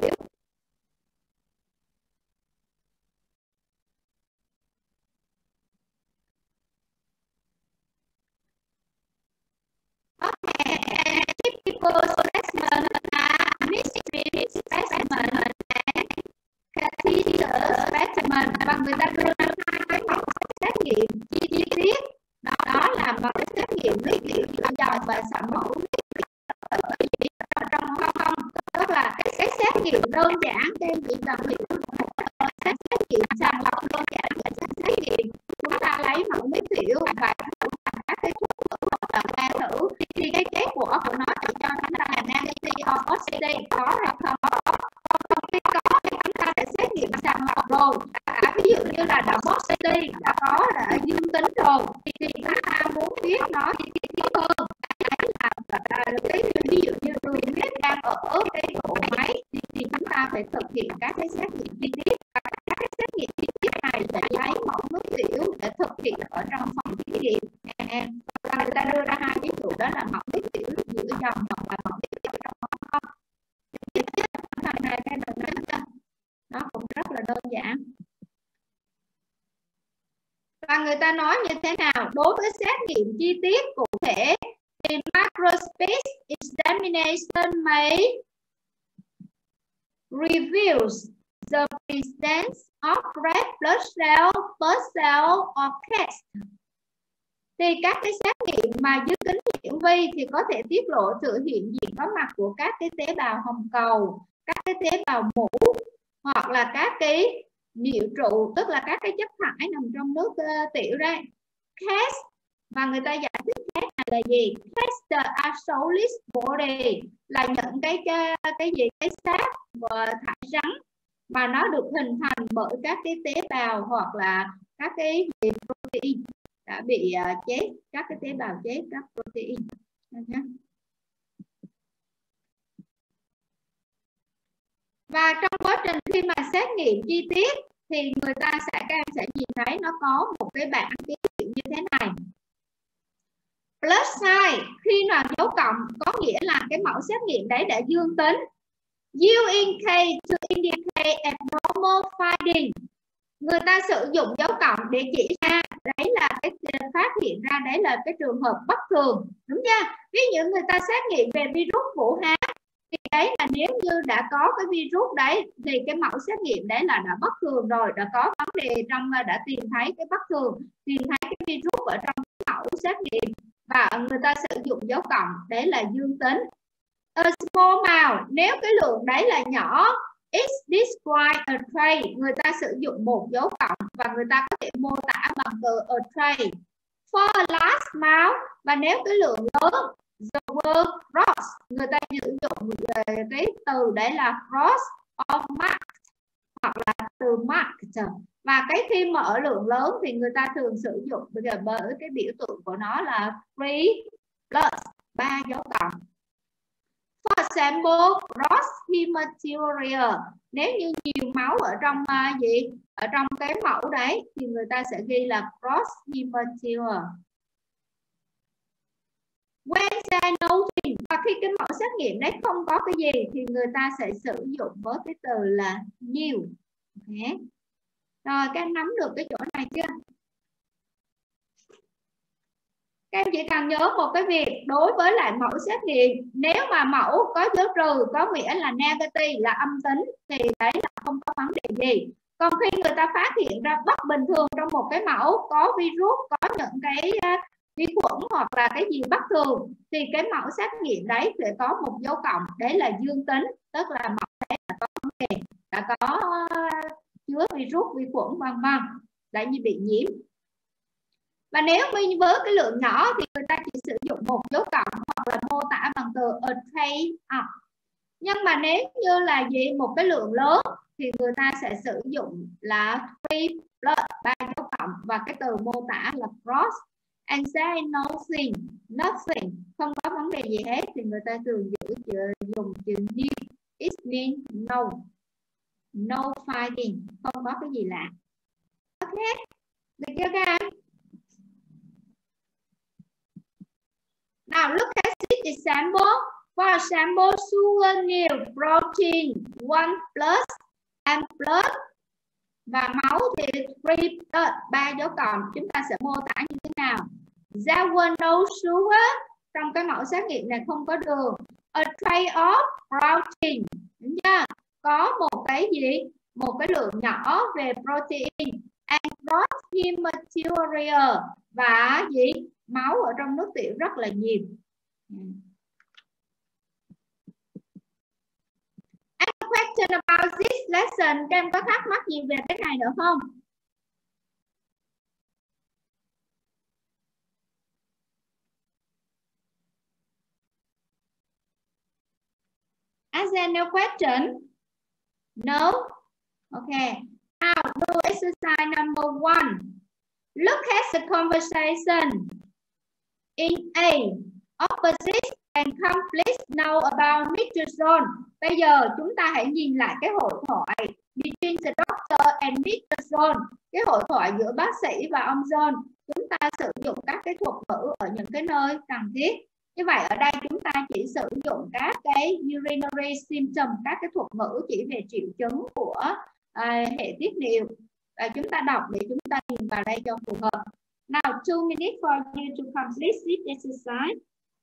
Typical specimen are mystery specimen and catheter specimen, và người ta đưa ra hai cái mẫu xét nghiệm chi tiết, đó là mẫu xét nghiệm nước tiểu dòng và mẫu trong không, tức là cái xét nghiệm đơn giản trên chỉ cần xét nghiệm sàng lọc đơn giản và xét nghiệm chúng ta lấy mẫu nước tiểu và các cái thuốc thử hoặc là ga thử, thì cái kết quả của nó chỉ cho chúng ta là negative or positive, có hay không. Còn khi có thì chúng ta phải xét nghiệm sàng lọc rồi, ví dụ như là đã positive, đã có, đã dương tính rồi, thì chúng ta muốn biết nó chi tiết hơn, cái ví dụ như đường huyết đang ở cái độ mấy, thì chúng ta phải thực hiện các cái xét nghiệm chi tiết. Các cái xét nghiệm chi tiết này phải lấy mẫu nước tiểu để thực hiện ở trong phòng thí nghiệm. Và người ta đưa ra hai ví dụ, đó là mẫu nước tiểu giữa dòng hoặc là mẫu nước tiểu trong không. Cái nó cũng rất là đơn giản. Và người ta nói như thế nào? Đối với xét nghiệm chi tiết cụ thể thì microscopic examination may reveals the presence of red blood cell, or cast. Thì các cái xét nghiệm mà dưới kính hiển vi thì có thể tiết lộ sự hiện diện có mặt của các cái tế bào hồng cầu, các cái tế bào mủ, hoặc là các cái niệu trụ, tức là các cái chất thải nằm trong nước tiểu đây. Cast, và người ta giải thích cast này là gì? Cast are soulless body, là những cái gì? Cái xác và thải rắn mà nó được hình thành bởi các cái tế bào hoặc là các cái protein đã bị chết, các cái tế bào chết các protein. Và trong quá trình khi mà xét nghiệm chi tiết thì các em sẽ nhìn thấy nó có một cái bảng ký hiệu như thế này. Plus sign khi nào dấu cộng có nghĩa là cái mẫu xét nghiệm đấy đã dương tính. U indicate to indicate abnormal finding. Người ta sử dụng dấu cộng để chỉ ra đấy là cái phát hiện ra đấy là cái trường hợp bất thường, đúng chưa? Ví dụ người ta xét nghiệm về virus Vũ Hán thì đấy là nếu như đã có cái virus đấy thì cái mẫu xét nghiệm đấy là đã bất thường rồi, đã có vấn đề trong, đã tìm thấy cái bất thường, tìm thấy cái virus ở trong cái mẫu xét nghiệm và người ta sử dụng dấu cộng đấy là dương tính. A small amount, nếu cái lượng đấy là nhỏ, is described a trace, người ta sử dụng một dấu cộng và người ta có thể mô tả bằng từ a trace. For a large amount, và nếu cái lượng lớn, the word cross, người ta sử dụng cái từ đấy là cross of mark hoặc là từ marked. Và cái khi mà ở lượng lớn thì người ta thường sử dụng bởi cái biểu tượng của nó là 3 plus 3 dấu cộng. For example, cross hematuria, nếu như nhiều máu ở trong ở trong cái mẫu đấy thì người ta sẽ ghi là cross hematuria. When there nothing, và khi cái mẫu xét nghiệm đấy không có cái gì thì người ta sẽ sử dụng với cái từ là new. Okay. Rồi các em nắm được cái chỗ này chưa? Các em chỉ cần nhớ một cái việc, đối với lại mẫu xét nghiệm, nếu mà mẫu có dấu trừ có nghĩa là negative, là âm tính, thì đấy là không có vấn đề gì. Còn khi người ta phát hiện ra bất bình thường trong một cái mẫu có virus, có những cái vi khuẩn hoặc là cái gì bất thường, thì cái mẫu xét nghiệm đấy sẽ có một dấu cộng, đấy là dương tính, tức là mẫu đấy là có vấn đề, đã có chứa virus, vi khuẩn vân vân, đã bị nhiễm. Và nếu với cái lượng nhỏ thì người ta chỉ sử dụng một dấu cộng hoặc là mô tả bằng từ a trace of. Nhưng mà nếu như là một cái lượng lớn thì người ta sẽ sử dụng là 3 plus 3 dấu cộng và cái từ mô tả là cross. and say nothing, nothing, không có vấn đề gì hết thì người ta thường dùng chữ new. It means no, no fighting, không có cái gì lạ. Ok, được chưa các em? Now look at this example. For example, sugar nhiều protein 1 plus and plus và máu thì free blood 3 dấu cộng. Chúng ta sẽ mô tả như thế nào? There were no sugar. Trong cái mẫu xét nghiệm này không có đường. A tray of protein. Đúng chưa? Có một cái gì? Một cái lượng nhỏ về protein. And blood hematuria. Và gì? Máu ở trong nước tiểu rất là nhiều. Any question about this lesson? Các em có thắc mắc gì về cái này nữa không? Is there no question? No? Okay. Now do exercise number 1. Look at the conversation. In A, opposite and complete know about Mr. John. Bây giờ chúng ta hãy nhìn lại cái hội thoại between the doctor and Mr. John. Cái hội thoại giữa bác sĩ và ông John. Chúng ta sử dụng các cái thuật ngữ ở những cái nơi cần thiết. Như vậy ở đây chúng ta chỉ sử dụng các cái urinary symptom, các cái thuật ngữ chỉ về triệu chứng của hệ tiết niệu. Và chúng ta đọc để chúng ta điền vào đây cho phù hợp. Now 2 minutes for you to complete this exercise.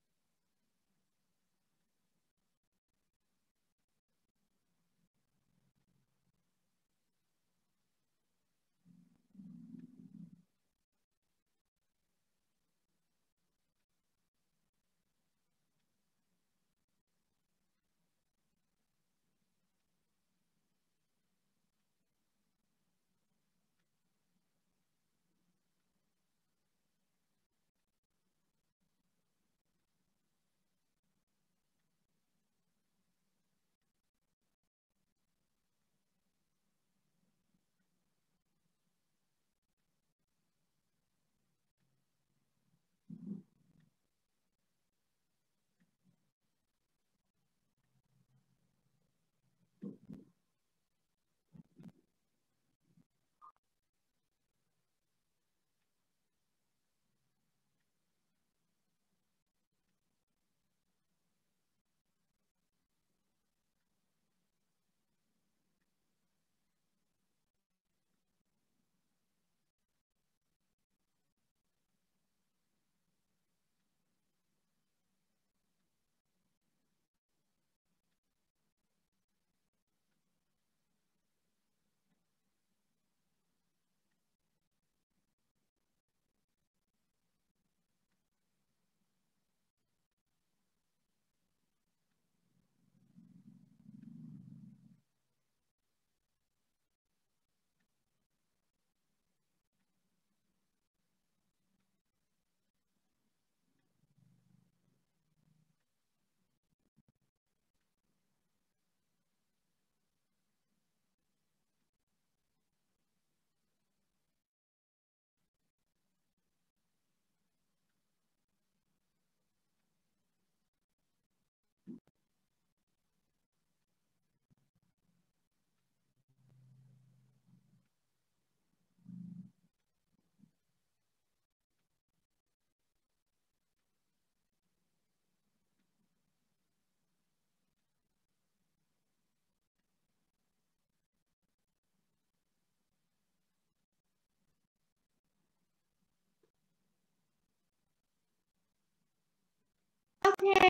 Okay.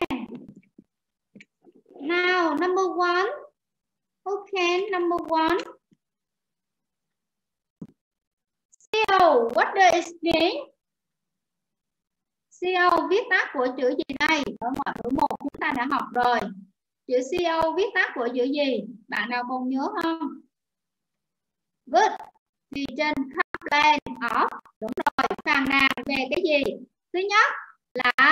Now, number 1. Okay, number 1. CO, what does it mean? CO viết tắt của chữ gì đây? Ở ngoại ngữ 1 chúng ta đã học rồi. Chữ CO viết tắt của chữ gì? Bạn nào còn nhớ không? Good. Thì trên complaint of. Đúng rồi, phàn nàn về cái gì? Thứ nhất là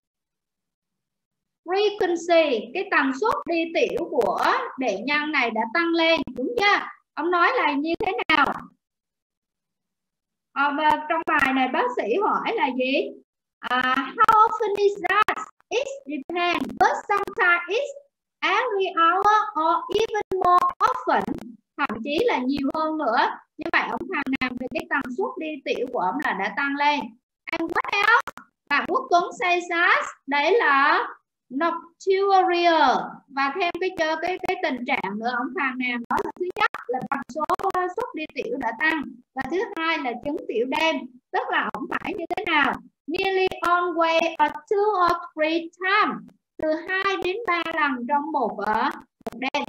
frequency, cái tần suất đi tiểu của đệ nhân này đã tăng lên, đúng chưa? Ông nói là như thế nào? Và trong bài này bác sĩ hỏi là gì? How often is that? It depends, but sometimes it's every hour or even more often. Thậm chí là nhiều hơn nữa. Như vậy ông phàn nàn về cái tần suất đi tiểu của ông là đã tăng lên. And what else? Bạn Quốc Tuấn says that đấy là nocturia. Và thêm cái tình trạng nữa ông phàn nàn đó là thứ nhất là tần số suất đi tiểu đã tăng, và thứ hai là chứng tiểu đêm. Tức là ông phải như thế nào? Nearly always or 2 or 3 times, từ 2 đến 3 lần trong một đêm.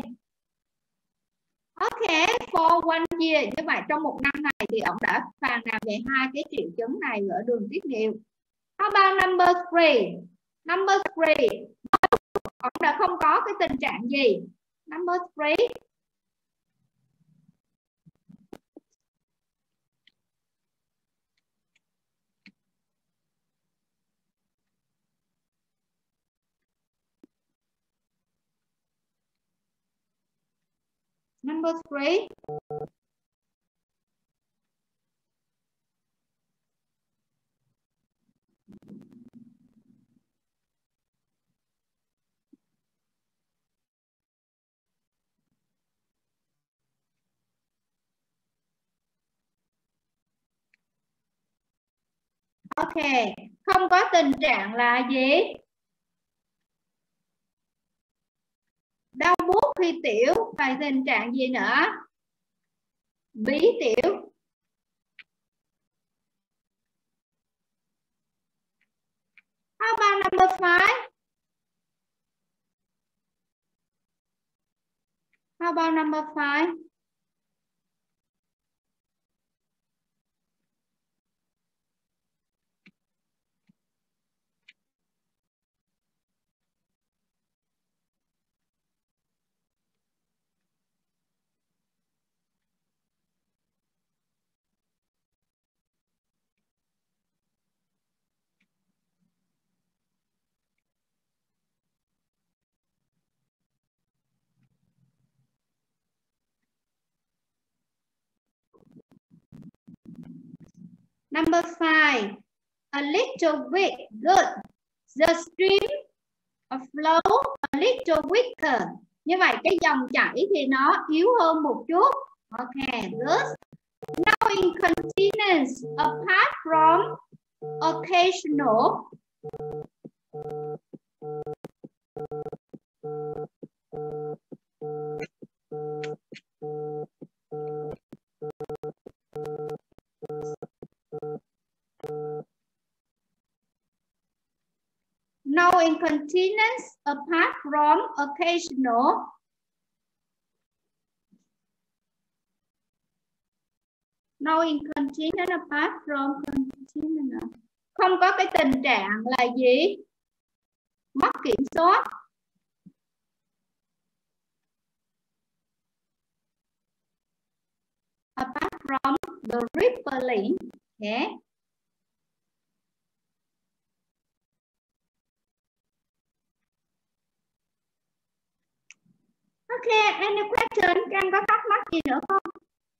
Ok, for one year. Như vậy trong một năm này thì ông đã phàn nàn về hai cái triệu chứng này ở đường tiết niệu. How about number 3? Number 3, ông đã không có cái tình trạng gì? Number 3. Number 3. Ok, không có tình trạng là gì? Đau buốt khi tiểu. Và tình trạng gì nữa? Bí tiểu. How about number 5? How about number 5? Number 5, a little bit. Good. The stream flow a little weaker. Như vậy cái dòng chảy thì nó yếu hơn một chút. Ok, good. No incontinence apart from occasional. No incontinence apart from occasional. No incontinence apart from continental. Không có cái tình trạng là gì? Mất kiểm soát. Apart from the rippling. Okay. Okay, any question? Trang có thắc mắc gì nữa không?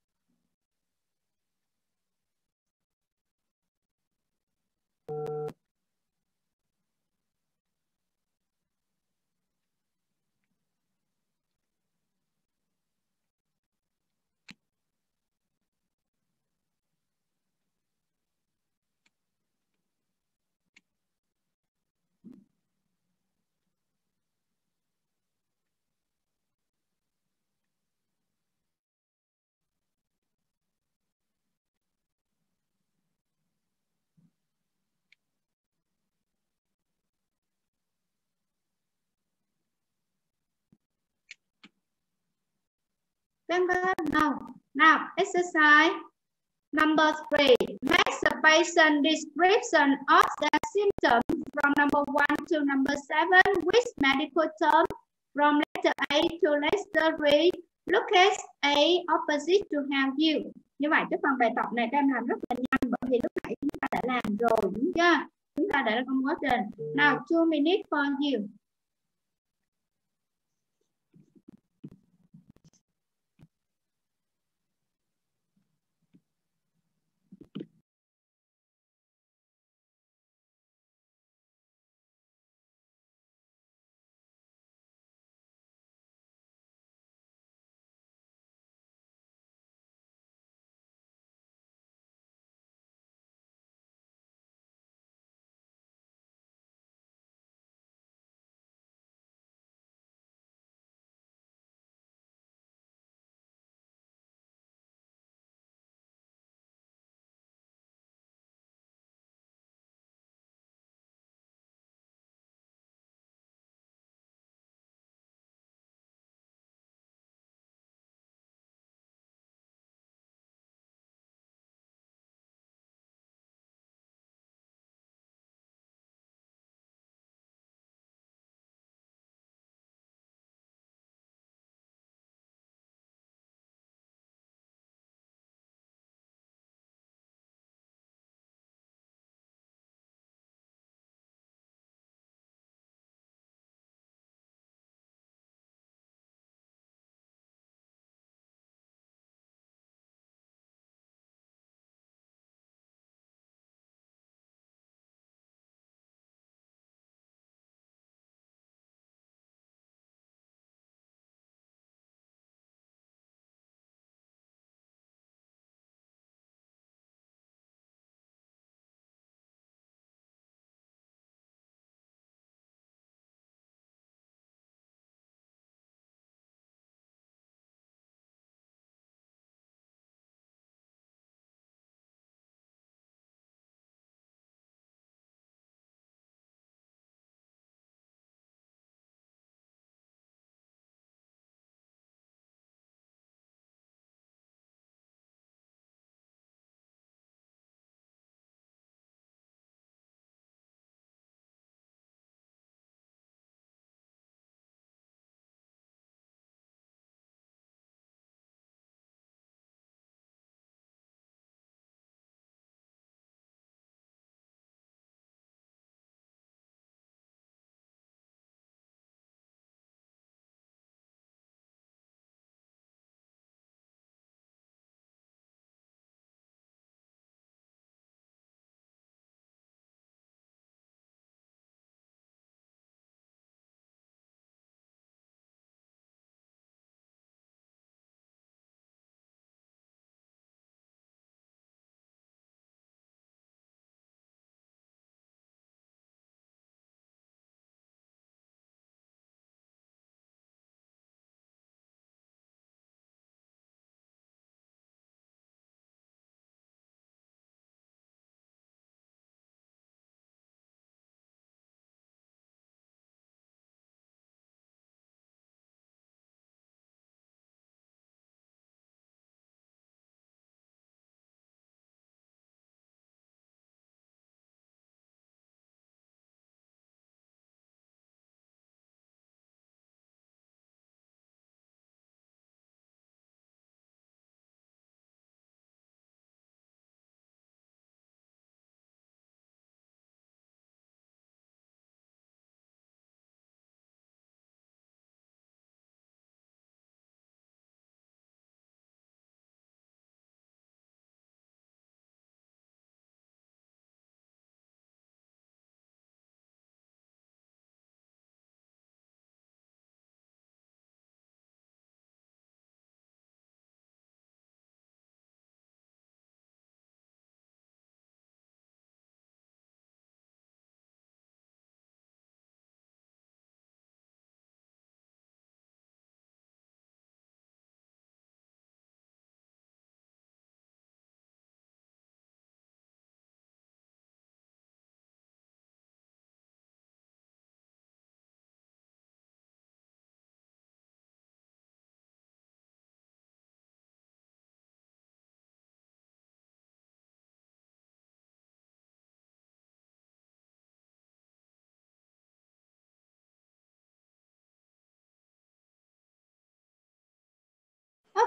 No. Now, exercise number 3. Make the patient description of the symptoms from number 1 to number 7 with medical terms from letter A to letter B. Look at A opposite to help you. Như vậy cái phần bài tập này các em làm rất là nhanh, bởi vì lúc nãy chúng ta đã làm rồi, đúng chưa? Chúng ta đã công bố trên. Now 2 minutes for you.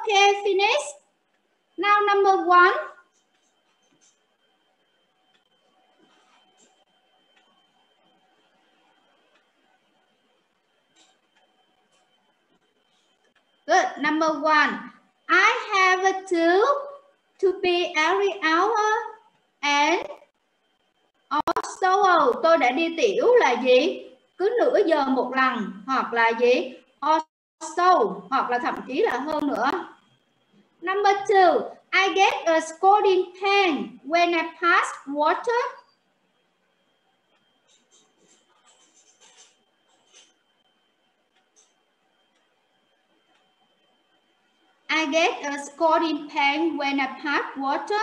Okay, finish. Now number 1. Good. Number 1. I have to be every hour and also. Tôi đã đi tiểu là gì? Cứ nửa giờ một lần, hoặc là gì? Also, hoặc là thậm chí là hơn nữa. Number 2. I get a scalding pain when I pass water. I get a scalding pain when I pass water.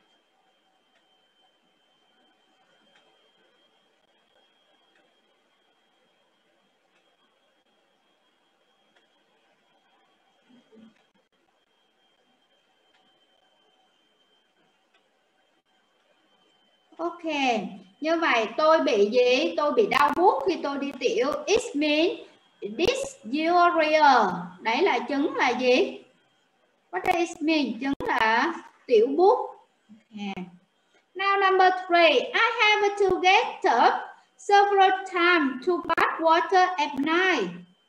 Ok, như vậy tôi bị gì? Tôi bị đau buốt khi tôi đi tiểu. It means dysuria. Đấy là chứng là gì? What does it mean? Chứng là tiểu buốt. Okay. Now number 3. I have to get up several times to bath water at night.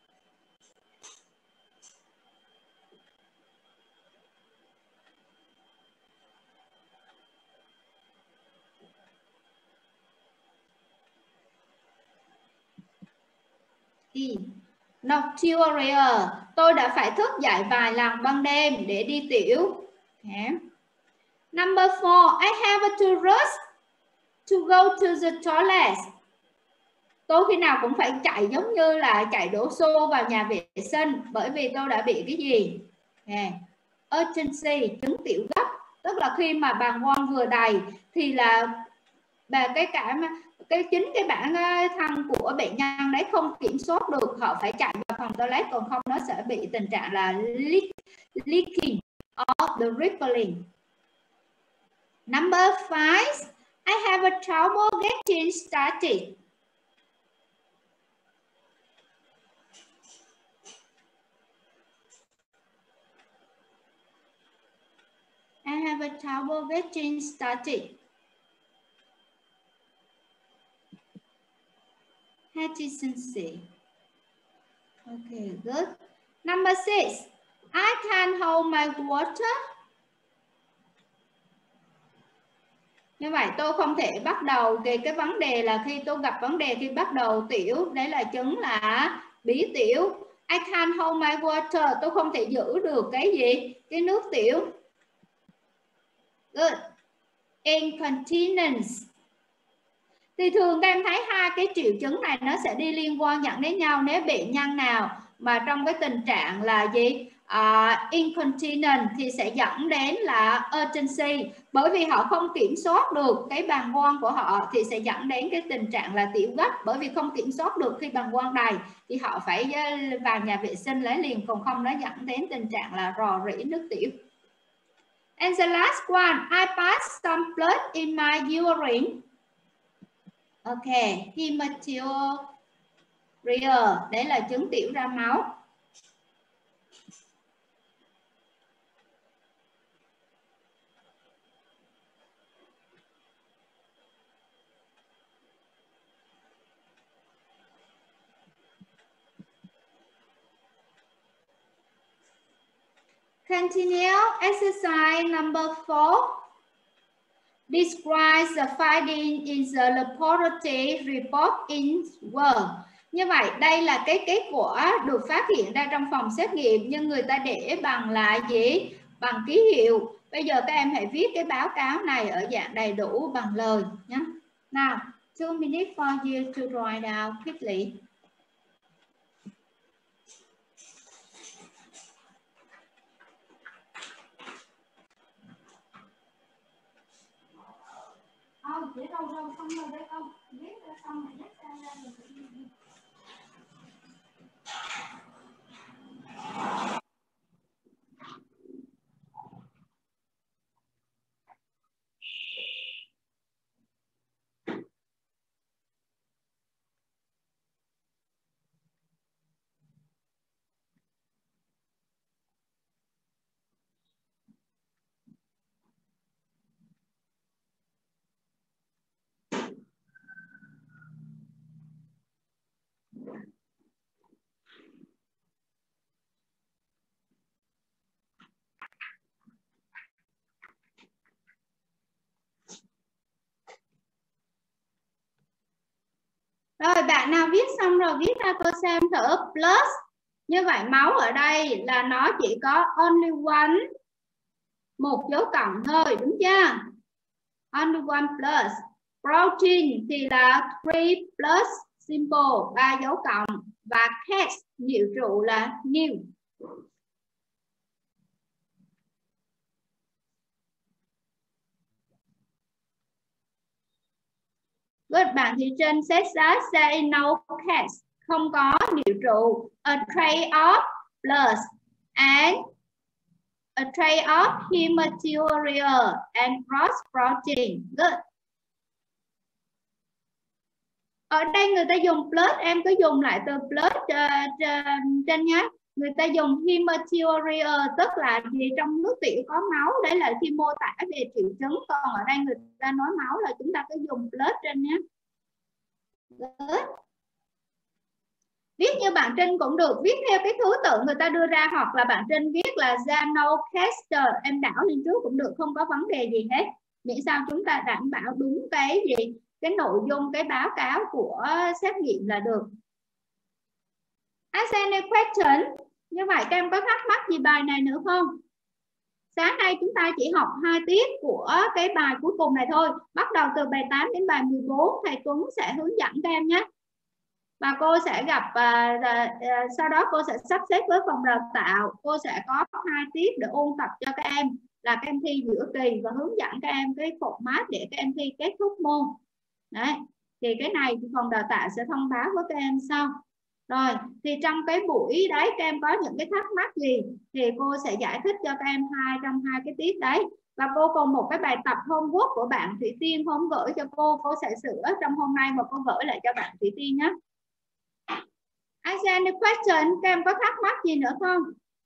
Nocturia. Tôi đã phải thức dậy vài lần ban đêm để đi tiểu. Okay. Number 4. I have to rush to go to the toilet. Tôi khi nào cũng phải chạy giống như là chạy đổ xô vào nhà vệ sinh, bởi vì tôi đã bị cái gì? Okay. Urgency, chứng tiểu gấp. Tức là khi mà bàng quang vừa đầy thì là chính cái bản thân của bệnh nhân đấy không kiểm soát được, họ phải chạy vào phòng toilet, còn không nó sẽ bị tình trạng là leaking of the rippling. Number 5. I have a trouble getting started. I have a trouble getting started. Hesitancy. Okay, good. Number 6. I can't hold my water. Như vậy tôi không thể bắt đầu cái vấn đề là khi tôi gặp vấn đề khi bắt đầu tiểu, đấy là chứng là bí tiểu. I can't hold my water. Tôi không thể giữ được cái gì? Cái nước tiểu. Good. Incontinence. Thì thường các em thấy hai cái triệu chứng này nó sẽ đi liên quan dẫn đến nhau. Nếu bệnh nhân nào mà trong cái tình trạng là gì? Incontinent thì sẽ dẫn đến là urgency, bởi vì họ không kiểm soát được cái bàng quang của họ thì sẽ dẫn đến cái tình trạng là tiểu gấp, bởi vì không kiểm soát được khi bàng quang đầy thì họ phải vào nhà vệ sinh lấy liền, còn không nó dẫn đến tình trạng là rò rỉ nước tiểu. And the last one, I pass some blood in my urine. Okay, hematuria, đấy là chứng tiểu ra máu. Continue exercise number 4. Describe the finding in the laboratory report in Word. Như vậy đây là cái kết quả được phát hiện ra trong phòng xét nghiệm, nhưng người ta để bằng là gì? Bằng ký hiệu. Bây giờ các em hãy viết cái báo cáo này ở dạng đầy đủ bằng lời nhé. Nào, 2 minutes for you to write down quickly. Để đâu không đâu đấy không viết ra xong rồi nhắc ra rồi. Rồi bạn nào viết xong rồi viết ra tôi xem thử. Plus. Như vậy máu ở đây là nó chỉ có only one, một dấu cộng thôi, đúng chưa? Only one plus. Protein thì là 3 plus symbol, 3 dấu cộng. Và case, nhiệu trụ là new. Good, bạn Thị Trinh says that, say no case. Không có nhiệu trụ. A tray of plus and a tray of hematuria and cross protein. Good. Ở đây người ta dùng plus, em cứ dùng lại từ plus trên nhé. Người ta dùng hematuria tức là gì, trong nước tiểu có máu, đấy là khi mô tả về triệu chứng. Còn ở đây người ta nói máu là chúng ta cứ dùng plus trên nhé. Good. Viết như bạn Trinh cũng được, viết theo cái thứ tự người ta đưa ra, hoặc là bạn Trinh viết là Zanocaster, em đảo lên trước cũng được, không có vấn đề gì hết, miễn sao chúng ta đảm bảo đúng cái gì, cái nội dung cái báo cáo của xét nghiệm là được. Ask any question. Như vậy các em có thắc mắc gì bài này nữa không? Sáng nay chúng ta chỉ học 2 tiết của cái bài cuối cùng này thôi, bắt đầu từ bài 8 đến bài 14 thầy Tuấn sẽ hướng dẫn các em nhé. Và cô sẽ gặp sau đó cô sẽ sắp xếp với phòng đào tạo, cô sẽ có 2 tiết để ôn tập cho các em, là các em thi giữa kỳ và hướng dẫn các em cái format để các em thi kết thúc môn. Đấy, thì cái này thì phòng đào tạo sẽ thông báo với các em sau. Rồi, thì trong cái buổi đấy các em có những cái thắc mắc gì thì cô sẽ giải thích cho các em trong hai cái tiết đấy. Và cô còn một cái bài tập homework của bạn Thủy Tiên hôm gửi cho cô sẽ sửa trong hôm nay và cô gửi lại cho bạn Thủy Tiên nhé. Ask any question, các em có thắc mắc gì nữa không?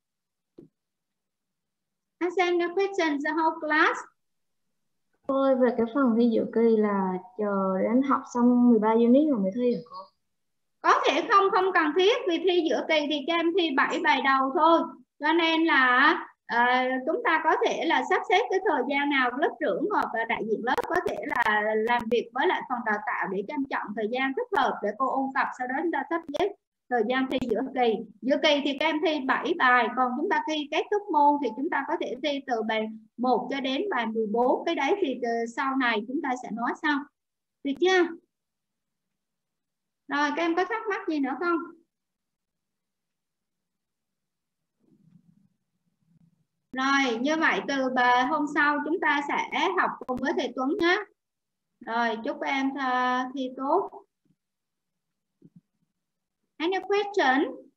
Ask any question the whole class. Cô ơi, về cái phần thi giữa kỳ là chờ đến học xong 13 unit rồi mới thi hả cô? Có thể không cần thiết, vì thi giữa kỳ thì các em thi 7 bài đầu thôi. Cho nên là chúng ta có thể là sắp xếp cái thời gian nào lớp trưởng hoặc là đại diện lớp có thể là làm việc với lại phòng đào tạo để cho em chọn thời gian thích hợp để cô ôn tập, sau đó chúng ta sắp xếp thời gian thi giữa kỳ. Giữa kỳ thì các em thi 7 bài, còn chúng ta thi kết thúc môn thì chúng ta có thể thi từ bài 1 cho đến bài 14. Cái đấy thì sau này chúng ta sẽ nói sau. Được chưa? Rồi, các em có thắc mắc gì nữa không? Rồi, như vậy từ hôm sau chúng ta sẽ học cùng với thầy Tuấn nhé. Rồi, chúc em thi tốt. Any question?